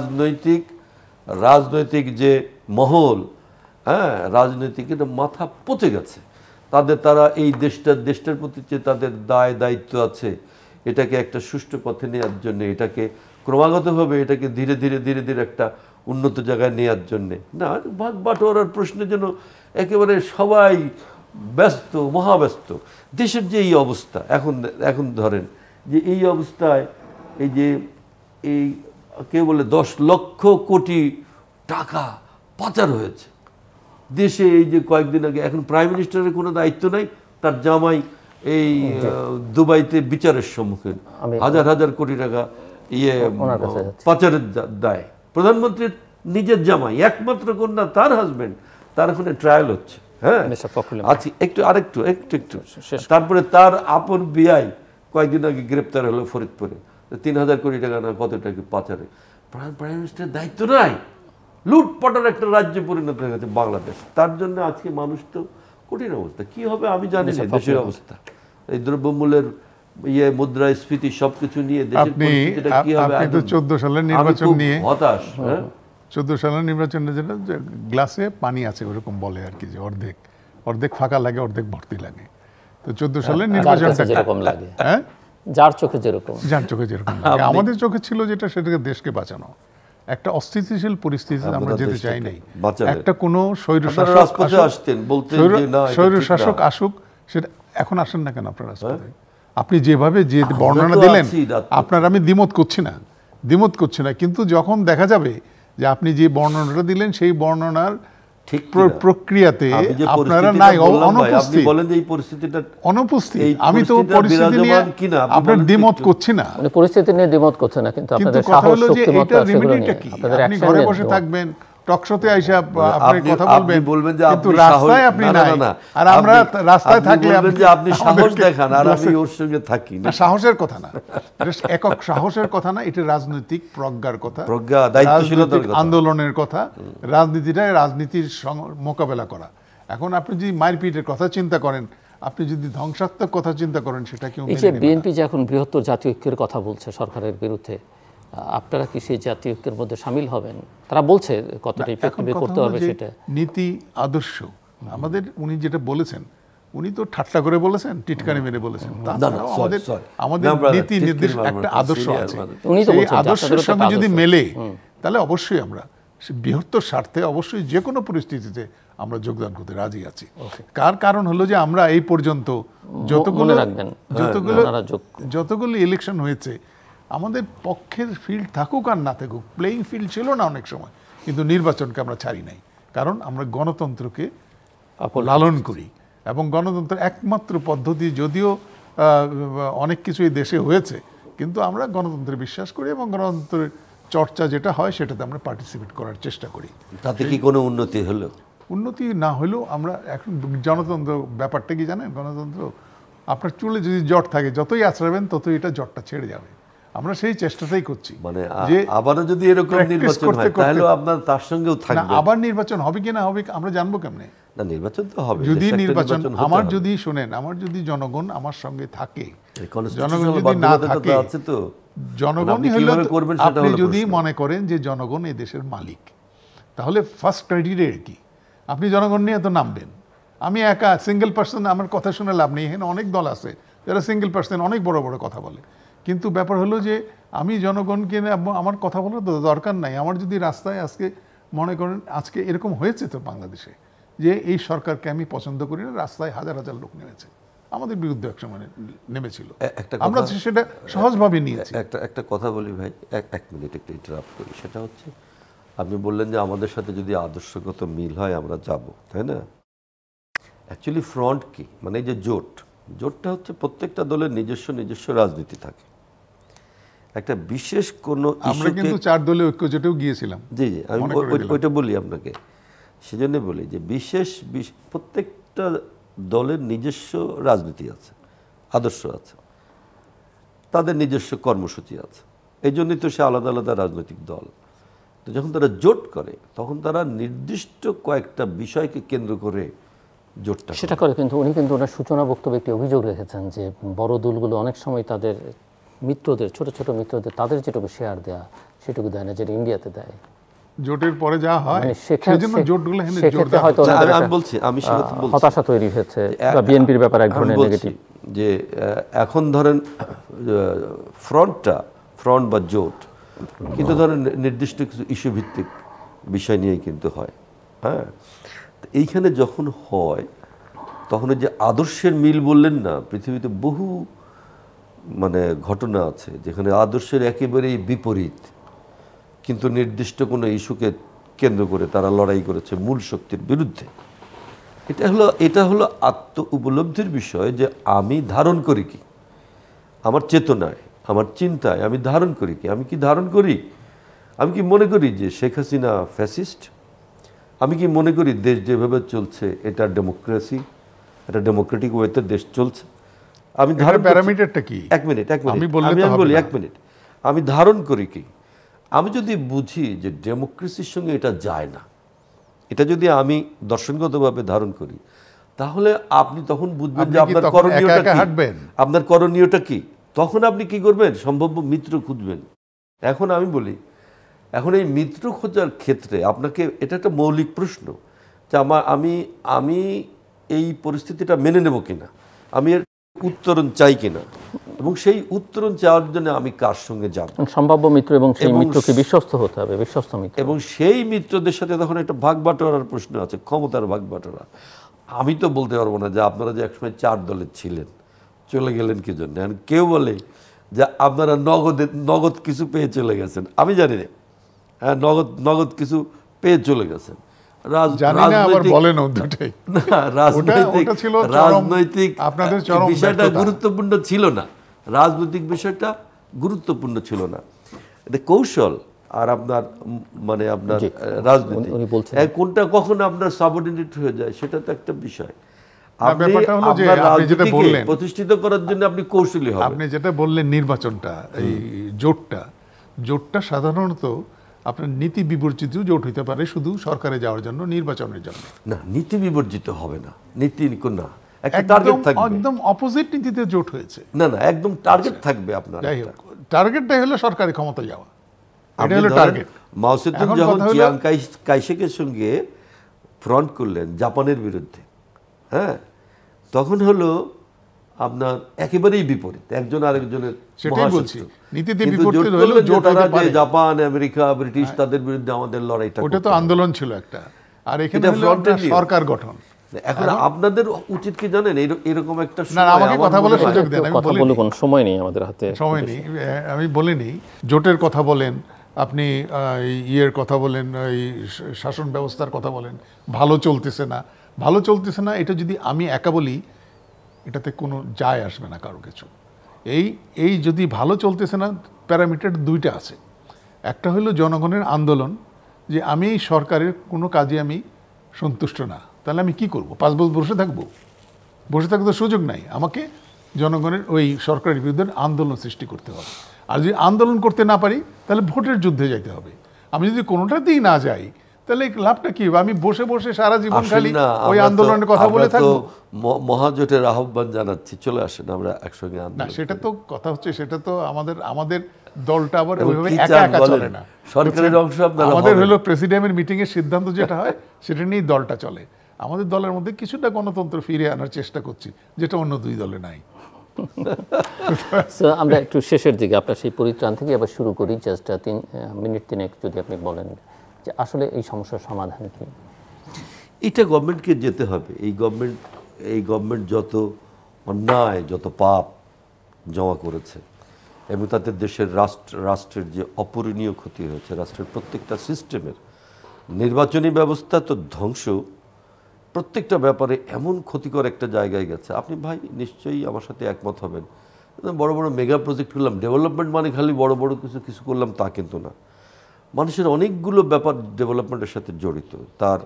S3: রাজনৈতিক যে মহল, রাজনৈতিক মাথা পচে গেছে। তারা এই দেশটার প্রতি যে তাদের দায়িত্ব আছে, এটাকে একটা সুষ্ঠু পথে নেওয়ার জন্য, এটাকে ক্রমাগতভাবে এটাকে ধীরে ধীরে একটা উন্নত জায়গায় নেওয়ার জন্যে না, ভাগ বাটোয়ারার প্রশ্নের জন্য একেবারে সবাই ব্যস্ত, মহাব্যস্ত। দেশের যে এই অবস্থা, এখন ধরেন যে এই অবস্থায় এই কেউ বলে 10 লক্ষ কোটি টাকা পাচার হয়েছে দেশে। এই যে কয়েকদিন আগে, এখন প্রাইম মিনিস্টারের কোনো দায়িত্ব নাই, তার জামাই এই দুবাইতে বিচারের সম্মুখীন, হাজার কোটি টাকা পাচারের দায়। প্রধানমন্ত্রীর নিজের জামাই, একমাত্র কন্যা, তার হাজবেন্ড, তার ওখানে ট্রায়াল হচ্ছে। হ্যাঁ, আচ্ছা, একটু তারপরে তার আপন বিআই কয়েকদিন আগে গ্রেপ্তার হলো ফরিদপুরে, 3000 কোটি টাকা না কত টাকা পাচারে। প্রাইম মিনিস্টারের দায়িত্ব নাই। লুটপাটের একটা রাজ্যে পরিণত হয়ে গেছে বাংলাদেশ। তার জন্য আজকে মানুষ তো কঠিন অবস্থা। কি হবে আমি জানি না দেশের অবস্থা, এই দ্রব্যমূল্যের মুদ্রাস্ফীতি সবকিছু নিয়ে দেশের পরিস্থিতিটা কি হবে।
S2: আপনি তো 14 সালের নির্বাচন নিয়ে
S3: হতাশ।
S2: 14 সালের নির্বাচনে যেটা গ্লাসে পানি আছে ওরকম বলে আর কি, যে অর্ধেক ফাঁকা লাগে, অর্ধেক ভর্তি লাগে। তো 14 সালের নির্বাচনটা
S1: যেরকম লাগে,
S2: হ্যাঁ,
S1: যার চোখে যেরকম লাগে, আমাদের চোখে ছিল যেটা, সেটাকে দেশকে বাঁচানো। একটা অস্থিতিশীল পরিস্থিতি আমরা যেতে চাই নাই। একটা কোনো স্বৈরশাসক আসুক, সেটা এখন আসেন না কেন আপনারা? আপনি যেভাবে যে বর্ণনা দিলেন, আপনার আমি দ্বিমত করছি না, কিন্তু যখন দেখা যাবে যে আপনি যে বর্ণনাটা দিলেন সেই বর্ণনার ঠিক প্রক্রিয়াতে আপনারা নাই, অনুপস্থিত। আমি তো পরিস্থিতি নিয়ে আপনার দ্বিমত করছি না, পরিস্থিতি নিয়ে দ্বিমত করছে না, কিন্তু আপনাদের সাহস, শক্তিমত্তা, সেগুলো নিয়ে আপনাদের
S2: আপনি ঘরে বসে থাকবেন, টকশোতে আইসা আপনি কথা বলবেন, কিন্তু রাস্তায় আপনি নাই। আর আমরা রাস্তায় থাকলে
S3: আপনি সাহস দেখান, আর আমি ওর সঙ্গে থাকি না।
S2: সাহসের কথা না, একক সাহসের কথা না, এটা রাজনৈতিক প্রজ্ঞার কথা,
S3: দায়িত্বশীলতার কথা,
S2: আন্দোলনের কথা। রাজনীতির মোকাবেলা করা। এখন আপনি যদি মারপিটের কথা চিন্তা করেন, আপনি যদি ধ্বংসাত্মক কথা চিন্তা করেন, সেটা কেউ মেনে নেবে না।
S1: বিএনপি যে এখন বৃহত্তর জাতীয় ঐক্যের কথা বলছে সরকারের বিরুদ্ধে, আপনারা কি সেই জাতীয় ঐক্যের মধ্যে শামিল হবেন? তারা বলছে কতটা ইফেক্টিভলি করতে হবে সেটা।
S2: নীতি আদর্শ আমাদের, উনি যেটা বলেছেন উনি তো ঠাট্টা করে বলেছেন, টিটকারি মেরে বলেছেন। তাছাড়াও আমাদের নীতি নির্দেশ একটা আদর্শ আছে, সেই আদর্শের সঙ্গে যদি মেলে তাহলে অবশ্যই আমরা বৃহত্তর স্বার্থে অবশ্যই যে কোনো পরিস্থিতিতে আমরা যোগদান করতে রাজি আছি। কারণ হলো যে আমরা এই পর্যন্ত যতগুলো ইলেকশন হয়েছে আমাদের পক্ষের ফিল্ড থাকুক আর না থাকুক, প্লেইং ফিল্ড ছিল না অনেক সময়, কিন্তু নির্বাচনকে আমরা ছাড়ি নাই, কারণ আমরা গণতন্ত্রকে লালন করি এবং গণতন্ত্রের একমাত্র পদ্ধতি, যদিও অনেক কিছুই দেশে হয়েছে, কিন্তু আমরা গণতন্ত্রে বিশ্বাস করি এবং গণতন্ত্রের চর্চা যেটা হয় সেটাতে আমরা পার্টিসিপেট করার চেষ্টা করি।
S3: তাতে কি কোনো উন্নতি হলো?
S2: উন্নতি না হলেও আমরা এখন গণতন্ত্র ব্যাপারটা কি জানেন, গণতন্ত্র আপনার চুলে যদি জট থাকে যতই আছড়াবেন ততই এটা জটটা ছেড়ে যাবে। আমরা সেই চেষ্টাটাই করছি,
S3: মানে আবারও যদি এরকম নির্বাচন হয় তাহলে আপনার তার সঙ্গেও থাকবে।
S2: আবার নির্বাচন হবে কি না হবে আমরা জানবো কেমনে?
S3: না, নির্বাচন তো হবে।
S2: যদি নির্বাচন আমার যদি শোনেন, আমার যদি জনগণ আমার সঙ্গে থাকে, জনগণ যদি না থাকে, জনগণই হলো, আপনি যদি মনে করেন যে জনগণ এই দেশের মালিক, তাহলে ফার্স্ট ক্রাইটেরিয়া কি? আপনি জনগণ নিয়ে তো নামবেন। আমি একা সিঙ্গেল পার্সন, আমার কথা শুনে লাভ নেই। এখানে অনেক দল আছে যারা সিঙ্গেল পার্সন অনেক বড় বড় কথা বলে, কিন্তু ব্যাপার হলো যে আমি জনগণকে আমার কথা বলার তো দরকার নাই। আমার যদি রাস্তায় আজকে মনে করেন, আজকে এরকম হয়েছে তো বাংলাদেশে যে এই সরকারকে আমি পছন্দ করি না, রাস্তায় হাজার হাজার লোক নেমেছে, আমাদের বিরুদ্ধে এক সময় নেমেছিল, আমরা সেটা সহজভাবে নিয়েছি।
S3: একটা কথা বলি ভাই, এক মিনিট একটু ইন্টারাপ্ট করি। সেটা হচ্ছে, আপনি বললেন যে আমাদের সাথে যদি আদর্শগত মিল হয় আমরা যাব, তাই না? অ্যাকচুয়ালি ফ্রন্ট কি, মানে এই যে জোটটা হচ্ছে প্রত্যেকটা দলের নিজস্ব রাজনীতি থাকে। একটা বিশেষ কোনো
S2: আমরা কিন্তু 4 দলীয় ঐক্য জোটেও গিয়েছিলাম।
S3: জি জি, আমি ওইটা বলি আপনাকে, সেজন্য বলি যে প্রত্যেকটা দলের নিজস্ব রাজনীতি আছে, আদর্শ আছে, তাদের নিজস্ব কর্মসূচি আছে। এই জন্যই তো সে আলাদা আলাদা রাজনৈতিক দল। তো যখন তারা জোট করে তখন তারা নির্দিষ্ট কয়েকটা বিষয়কে কেন্দ্র করে জোটটা
S1: সেটা করে। কিন্তু উনি কিন্তু ওনার সূচনা বক্তব্যে একটি অভিযোগ রেখেছেন যে বড় দলগুলো অনেক সময় তাদের মিত্রদের, ছোট ছোট মিত্রদের, তাদের যেটুকু শেয়ার দেয়া সেটুকু দেয় না, যেটা ইন্ডিয়াতে দেয়।
S2: জোটের পরে যা হয় সেজন্য জোটগুলো
S1: হয়তো
S3: আমি বলছি, আমি সেটা বলছি,
S1: হতাশা তৈরি হয়েছে বা বিএনপির ব্যাপারে এক ধরনের নেগেটিভ।
S3: যে এখন ধরেন ফ্রন্ট বা জোট কিন্তু ধরেন নির্দিষ্ট কিছু ইস্যু ভিত্তিক বিষয় নিয়েই কিন্তু হয়। হ্যাঁ, এইখানে যখন হয় তখন যে আদর্শের মিল বললেন না, পৃথিবীতে বহু মানে ঘটনা আছে যেখানে আদর্শের একেবারেই বিপরীত, কিন্তু নির্দিষ্ট কোনো ইস্যুকে কেন্দ্র করে তারা লড়াই করেছে মূল শক্তির বিরুদ্ধে। এটা হলো আত্ম উপলব্ধির বিষয়, যে আমি ধারণ করি কি, আমার চেতনায়, আমার চিন্তায় আমি ধারণ করি কি। আমি কি ধারণ করি, আমি কি মনে করি যে শেখ হাসিনা ফ্যাসিস্ট? আমি কি মনে করি দেশ যেভাবে চলছে এটা ডেমোক্রেসি, এটা ডেমোক্রেটিক ওয়েতে দেশ চলছে? আমি ধারণ
S2: প্যারামিটারটা কি?
S3: এক মিনিট আমি বলি, এক মিনিট। আমি ধারণ করি কি? আমি যদি বুঝি যে ডেমোক্রেসির সঙ্গে এটা যায় না, এটা যদি আমি দর্শনগতভাবে ধারণ করি, তাহলে আপনি তখন বুঝবেন যে আপনার করণীয়টা কি। তখন আপনি কি করবেন? সম্ভাব্য মিত্র খুঁজবেন। এখন আমি বলি, এখন এই মিত্র খোঁজার ক্ষেত্রে আপনাকে এটা একটা মৌলিক প্রশ্ন যে আমি এই পরিস্থিতিটা মেনে নেব কিনা, আমি এর উত্তরণ চাই কিনা, এবং সেই উত্তরণ চাওয়ার জন্য আমি কার সঙ্গে যাব,
S1: সম্ভাব্য মিত্র, এবং সেই মিত্রকে বিশ্বস্ত হতে হবে, বিশ্বস্ত মিত্র।
S3: এবং সেই মিত্রদের সাথে তখন একটা ভাগ বাটোয়ারার প্রশ্ন আছে, ক্ষমতার ভাগ বাটোয়ারা। আমি তো বলতে পারবো না যে আপনারা যে একসময় 4 দলের ছিলেন চলে গেলেন কি জন্য। কেউ বলে যে আপনারা নগদ কিছু পেয়ে চলে গেছেন, আমি জানি না। হ্যাঁ, নগদ কিছু পেয়ে চলে গেছেন। রাজনৈতিক বিষয়টা গুরুত্বপূর্ণ ছিল না, রাজনৈতিক বিষয়টা গুরুত্বপূর্ণ ছিল না। এটা কৌশল আর আপনার মানে আপনার রাজনীতি কোনটা কখন আপনার সাবঅর্ডিনেট হয়ে যায় সেটা তো একটা বিষয়। প্রতিষ্ঠিত করার জন্য আপনি কৌশলী হবেন।
S2: আপনি যেটা বললেন নির্বাচনটা, এই জোটটা সাধারণত আপনার নীতি বিবর্জিত জোট হইতে পারে, শুধু সরকারে যাওয়ার জন্য, নির্বাচনের জন্য
S3: না। নীতি বিবর্জিত হবে না, নীতি না, একটা টার্গেট থাকবে।
S2: একদম অপোজিট নীতিতে জোট হয়েছে।
S3: না, একদম টার্গেট থাকবে আপনার।
S2: যাই হোক, টার্গেটটাই হলো সরকারি ক্ষমতা যাওয়া। এটা হলো টার্গেট।
S3: মাওসেতুং যখন চিয়াং কাইশেকের সঙ্গে ফ্রন্ট করলেন জাপানের বিরুদ্ধে, হ্যাঁ, তখন হলো আপনার একেবারেই বিপরীত, একজন আরেকজনের মহাশত্রু।
S2: নীতিতে
S3: কিন্তু
S2: বিপরীত
S3: জোট
S2: হলো
S3: করলেন যে
S2: জোট
S3: তারা
S2: হতে
S3: যে
S2: পারে।
S3: জাপান, আমেরিকা, ব্রিটিশ তাদের বিরুদ্ধে আমাদের লড়াইটা
S2: ওটা তো আন্দোলন ছিল একটা, আর এখানে
S3: এটা
S2: হলো
S3: ফ্রন্টের
S2: একটা
S3: নিয়ম।
S2: সরকার গঠন।
S3: এখন আপনাদের উচিত কি জানেন, এরকম একটা
S2: না, আমাকে
S3: আমার
S2: কথা
S3: মনে
S2: বলার
S3: হয়-
S2: সুযোগ দেন, আমি
S1: কথা
S2: বলে
S1: বলে
S2: নিই।
S1: কোনো সময় নেই আমাদের হাতে।
S2: সময় নেই, আমি বলে নিই। জোটের কথা বলেন আপনি, ইয়ের কথা বলেন, এই শাসন ব্যবস্থার কথা বলেন, ভালো চলতেছে না, ভালো চলতেছে না, এটা যদি আমি একা বলি এটাতে কোনো যায় আসবে না কারো কিছু। এই যদি ভালো চলতেছে না, প্যারামিটার দুইটা আছে। একটা হলো জনগণের আন্দোলন, যে আমি এই সরকারের কোনো কাজে আমি সন্তুষ্ট না, তাহলে আমি কি করব? 5 বছর বসে থাকবো? বসে থাকতে তো সুযোগ নাই, আমাকে জনগণের ওই সরকারের বিরুদ্ধে আন্দোলন সৃষ্টি করতে হবে। আর যদি আন্দোলন করতে না পারি তাহলে ভোটের যুদ্ধে যাইতে হবে। আমি যদি কোনোটাতেই না যাই তাহলে লাভটা কি হবে? আমি বসে বসে সারা জীবন
S3: আসেন
S2: খালি
S3: না,
S2: ওই
S3: আমরা তো-
S2: আন্দোলনের কথা বলে
S3: আমরা তো
S2: থাকবো?
S3: মহাজোটের আহ্বান জানাচ্ছি, চলে আসেন আমরা একসঙ্গে
S2: না,
S3: আন্দোলন
S2: সেটা
S3: করি।
S2: তো কথা হচ্ছে, সেটা তো আমাদের দলটা আবার
S3: এবং
S2: ওইভাবে
S3: কি
S2: একা
S3: চান
S2: একা
S3: বলেন?
S2: চলে না।
S3: সরকারের অংশ আপনারা
S2: আমাদের
S3: হবেন।
S2: হলো প্রেসিডিয়ামের মিটিং এর সিদ্ধান্ত যেটা হয় সেটা নিয়েই দলটা চলে। আমাদের দলের মধ্যে কিছুটা গণতন্ত্র ফিরে আনার চেষ্টা করছি, যেটা অন্য দুই দলে নাই।
S1: So, আমরা একটু শেষের দিকে আপনার সেই পরিত্রাণ থেকে আবার শুরু করি। জাস্ট 3 মিনিট যদি আপনি বলেন যে আসলে এই সমস্যার সমাধান কি?
S3: এটা গভর্নমেন্টকে যেতে হবে। এই গভর্নমেন্ট যত অন্যায়, যত পাপ জমা করেছে এবং তাতে দেশের রাষ্ট্রের যে অপূরণীয় ক্ষতি হয়েছে, রাষ্ট্রের প্রত্যেকটা সিস্টেমের, নির্বাচনী ব্যবস্থা তো ধ্বংস, প্রত্যেকটা ব্যাপারে এমন ক্ষতিকর একটা জায়গায় গেছে। আপনি ভাই নিশ্চয়ই আমার সাথে একমত হবেন, বড় বড় মেগা প্রজেক্ট করলাম, ডেভেলপমেন্ট মানে খালি বড় বড় কিছু করলাম তা কিন্তু না। মানুষের অনেকগুলো ব্যাপার ডেভেলপমেন্টের সাথে জড়িত। তার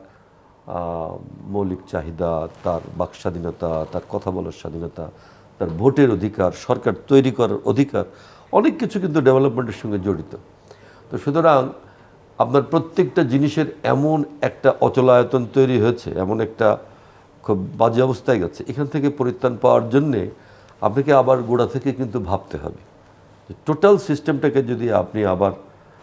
S3: মৌলিক চাহিদা, তার বাক স্বাধীনতা, তার কথা বলার স্বাধীনতা, তার ভোটের অধিকার, সরকার তৈরি করার অধিকার, অনেক কিছু কিন্তু ডেভেলপমেন্টের সঙ্গে জড়িত। তো সুতরাং আপনার প্রত্যেকটা জিনিসের এমন একটা অচলায়তন তৈরি হয়েছে, এমন একটা খুব বাজে অবস্থায় গেছে। এখান থেকে পরিত্রাণ পাওয়ার জন্যে আপনাকে আবার গোড়া থেকে কিন্তু ভাবতে হবে। টোটাল সিস্টেমটাকে যদি আপনি আবার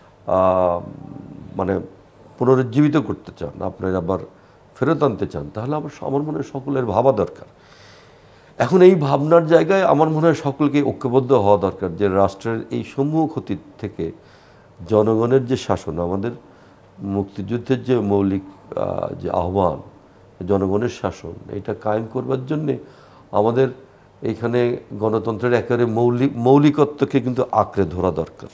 S3: মানে পুনরুজ্জীবিত করতে চান, আপনার আবার ফেরত আনতে চান, তাহলে আমার মনে হয় সকলের ভাবা দরকার। এখন এই ভাবনার জায়গায় আমার মনে হয় সকলকে ঐক্যবদ্ধ হওয়া দরকার যে রাষ্ট্রের এই সমূহ ক্ষতি থেকে জনগণের যে শাসন, আমাদের মুক্তিযুদ্ধের যে মৌলিক যে আহ্বান, জনগণের শাসন, এটা কায়েম করবার জন্যে আমাদের এইখানে গণতন্ত্রের একেবারে মৌলিকত্বকে কিন্তু আঁকড়ে ধরা দরকার।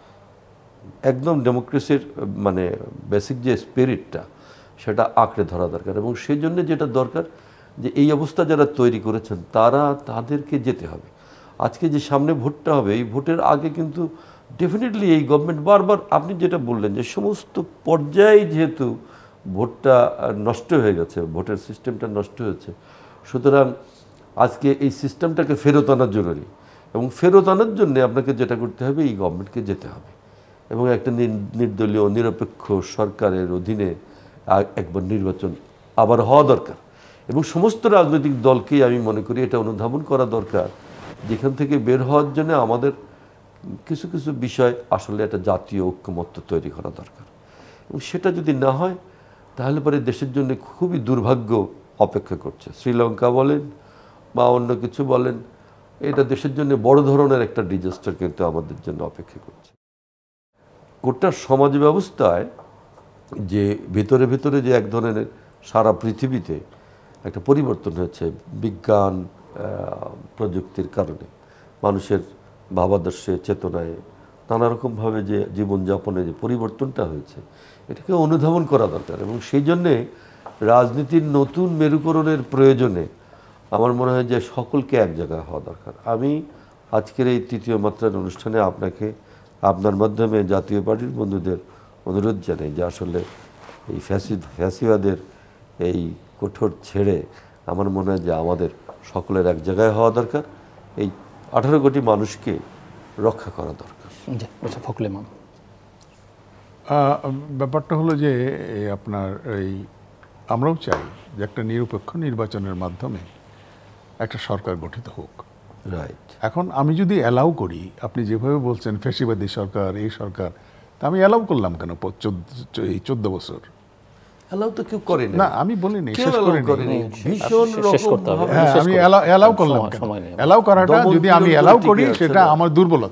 S3: একদম ডেমোক্রেসির মানে বেসিক যে স্পিরিটটা, সেটা আঁকড়ে ধরা দরকার। এবং সেই জন্য যেটা দরকার যে এই অবস্থা যারা তৈরি করেছেন তাদেরকে যেতে হবে। আজকে যে সামনে ভোটটা হবে, এই ভোটের আগে কিন্তু ডেফিনেটলি এই গভর্নমেন্ট বারবার, আপনি যেটা বললেন যে সমস্ত পর্যায়ে যেহেতু ভোটটা নষ্ট হয়ে গেছে, ভোটের সিস্টেমটা নষ্ট হয়েছে, সুতরাং আজকে এই সিস্টেমটাকে ফেরত আনা জরুরি। এবং ফেরত আনার জন্য আপনাকে যেটা করতে হবে, এই গভর্নমেন্টকে যেতে হবে এবং একটা নির্দলীয় নিরপেক্ষ সরকারের অধীনে একবার নির্বাচন আবার হওয়া দরকার। এবং সমস্ত রাজনৈতিক দলকেই আমি মনে করি এটা অনুধাবন করা দরকার, যেখান থেকে বের হওয়ার জন্য আমাদের কিছু কিছু বিষয় আসলে একটা জাতীয় ঐক্যমত্য তৈরি করা দরকার। এবং সেটা যদি না হয় তাহলে পরে দেশের জন্য খুবই দুর্ভাগ্য অপেক্ষা করছে। শ্রীলঙ্কা বলেন বা অন্য কিছু বলেন, এটা দেশের জন্য বড় ধরনের একটা ডিজাস্টার কিন্তু আমাদের জন্য অপেক্ষা করছে। গোটা সমাজ ব্যবস্থায় যে ভিতরে ভিতরে যে এক ধরনের সারা পৃথিবীতে একটা পরিবর্তন হয়েছে বিজ্ঞান প্রযুক্তির কারণে, মানুষের ভাবাদর্শে, চেতনায়, নানা রকমভাবে যে জীবনযাপনে যে পরিবর্তনটা হয়েছে, এটাকে অনুধাবন করা দরকার। এবং সেই জন্যে রাজনীতির নতুন মেরুকরণের প্রয়োজনে আমার মনে হয় যে সকলকে এক জায়গায় হওয়া দরকার। আমি আজকের এই তৃতীয় মাত্রার অনুষ্ঠানে আপনাকে আপনার মাধ্যমে জাতীয় পার্টির বন্ধুদের অনুরোধ জানাই যে আসলে এই ফ্যাসিবাদের এই কঠোর ছেড়ে আমার মনে হয় যে আমাদের সকলের এক জায়গায় হওয়া দরকার, এই 18 কোটি মানুষকে রক্ষা করা দরকার।
S1: ফখরুল ইমাম,
S2: ব্যাপারটা হলো যে আপনার আমরাও চাই যে একটা নিরপেক্ষ নির্বাচনের মাধ্যমে একটা সরকার গঠিত হোক।
S3: রাইট।
S2: এখন আমি যদি অ্যালাউ করি, আপনি যেভাবে বলছেন ফ্যাসিবাদী সরকার, এই সরকার, তা আমি অ্যালাউ করলাম কেন এই 14 বছর?
S3: অ্যালাউ তো কেউ করে
S2: না, আমি বলিনি, শেষ করিনি।
S3: ভীষণ
S1: শেষ করতে হবে।
S2: হ্যাঁ, আমি অ্যালাউ করলাম কেন? অ্যালাউ করাটা যদি আমি অ্যালাউ করি সেটা আমার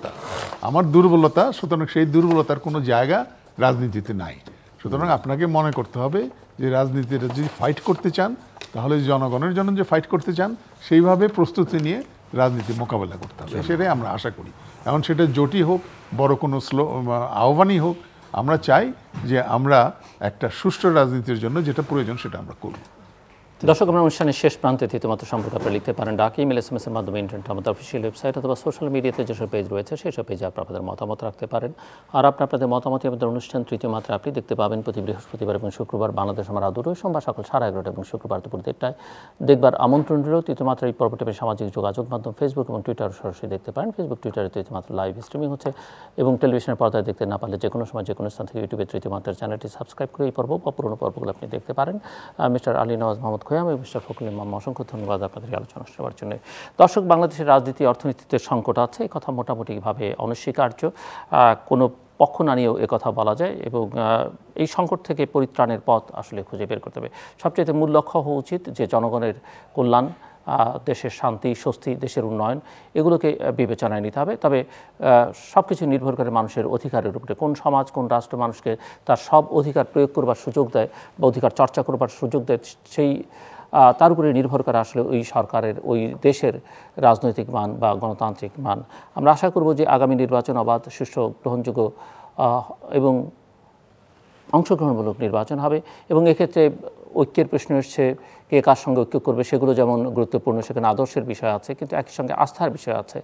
S2: দুর্বলতা। সুতরাং সেই দুর্বলতার কোনো জায়গা রাজনীতিতে নাই। সুতরাং আপনাকে মনে করতে হবে যে রাজনীতিটা যদি ফাইট করতে চান, তাহলে জনগণের জন্য যে ফাইট করতে চান সেইভাবে প্রস্তুতি নিয়ে রাজনীতি মোকাবেলা করতে হবে, সেটাই আমরা আশা করি। এখন সেটা জোটই হোক, বড় কোনো আহ্বানই হোক, আমরা চাই যে আমরা একটা সুষ্ঠু রাজনীতির জন্য যেটা প্রয়োজন সেটা আমরা করব।
S1: দর্শক, আমরা অনুষ্ঠানের শেষ প্রান্তে তৃতীয় মাত্রা সম্পর্কে আপনারা লিখতে পারেন ডাক, ইমেল, SMS এর মাধ্যমে, ইন্টারনেট, আমাদের অফিসিয়াল ওয়েবসাইট অথবা সোশ্যাল মিডিয়াতে যেসব পেজ রয়েছে সেসব পেজে আপনাদের মতামত রাখতে পারেন। আর আপনাদের মতামতে আমাদের অনুষ্ঠান তৃতীয় মাত্রা আপনি দেখতে পাবেন প্রতি বৃহস্পতিবার এবং শুক্রবার বাংলাদেশ আমার আদৌ সোমবার সকাল 11:30 এবং শুক্রবার দুপুর 1:30টায় দেখবার আমন্ত্রণ রইল। তৃতীয় মাত্রা এই পর্বটি সামাজিক যোগাযোগ মাধ্যম ফেসবুক এবং টুইটার সরাসরি দেখতে পারেন। ফেসবুক, টুইটারে তৃতীয় মাত্রা লাইভ স্ট্রিমিং হচ্ছে এবং টেলিভিশনের পর্দায় দেখতে না পারলে যে কোনো সময় যে কোনো স্থান থেকে ইউটিউবে তৃতীয় মাত্রার চ্যানেলটি সাবস্ক্রাইব করে এই পর্ব বা পুরোনো পর্বগুলো আপনি দেখতে পারেন। মিস্টার নওয়াজ মাহমুদ খোয়াম এবং মিস্টার ফখরুল ইমাম, অসংখ্য ধন্যবাদ আপনাদের এই আলোচনা শোনার জন্য। দর্শক, বাংলাদেশের রাজনীতি অর্থনীতিতে সংকট আছে, এই কথা মোটামুটিভাবে অনস্বীকার্য, কোনো পক্ষ না নিয়েও একথা বলা যায় এবং এই সংকট থেকে পরিত্রাণের পথ আসলে খুঁজে বের করতে হবে। সবচেয়ে মূল লক্ষ্য হওয়া উচিত যে জনগণের কল্যাণ, দেশের শান্তি, স্বস্তি, দেশের উন্নয়ন, এগুলোকে বিবেচনায় নিতে হবে। তবে সব কিছু নির্ভর করে মানুষের অধিকারের উপরে। কোন সমাজ, কোন রাষ্ট্র মানুষকে তার সব অধিকার প্রয়োগ করবার সুযোগ দেয় বা অধিকার চর্চা করবার সুযোগ দেয়, সেই তার উপরে নির্ভর করে আসলে ওই সরকারের, ওই দেশের রাজনৈতিক মান বা গণতান্ত্রিক মান। আমরা আশা করব যে আগামী নির্বাচন অবাধ, সুষ্ঠু, গ্রহণযোগ্য এবং অংশগ্রহণমূলক নির্বাচন হবে এবং এক্ষেত্রে ঐক্যের প্রশ্ন এসছে, কে কার সঙ্গে ঐক্য করবে সেগুলো যেমন গুরুত্বপূর্ণ, সেখানে আদর্শের বিষয় আছে, কিন্তু একই সঙ্গে আস্থার বিষয় আছে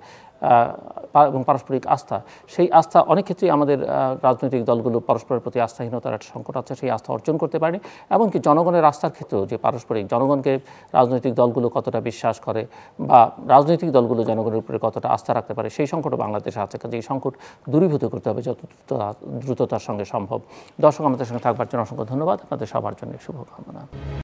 S1: এবং পারস্পরিক আস্থা। সেই আস্থা অনেক ক্ষেত্রেই আমাদের রাজনৈতিক দলগুলো পরস্পরের প্রতি আস্থাহীনতার একটা সংকট আছে, সেই আস্থা অর্জন করতে পারেনি। এমনকি জনগণের আস্থার ক্ষেত্রেও যে পারস্পরিক, জনগণকে রাজনৈতিক দলগুলো কতটা বিশ্বাস করে বা রাজনৈতিক দলগুলো জনগণের উপরে কতটা আস্থা রাখতে পারে, সেই সংকটও বাংলাদেশে আছে। কাজে এই সংকট দূরীভূত করতে হবে যত দ্রুততার সঙ্গে সম্ভব। দর্শক, আমাদের সঙ্গে থাকবার জন্য অসংখ্য ধন্যবাদ। আপনাদের সবার জন্য শুভকামনা।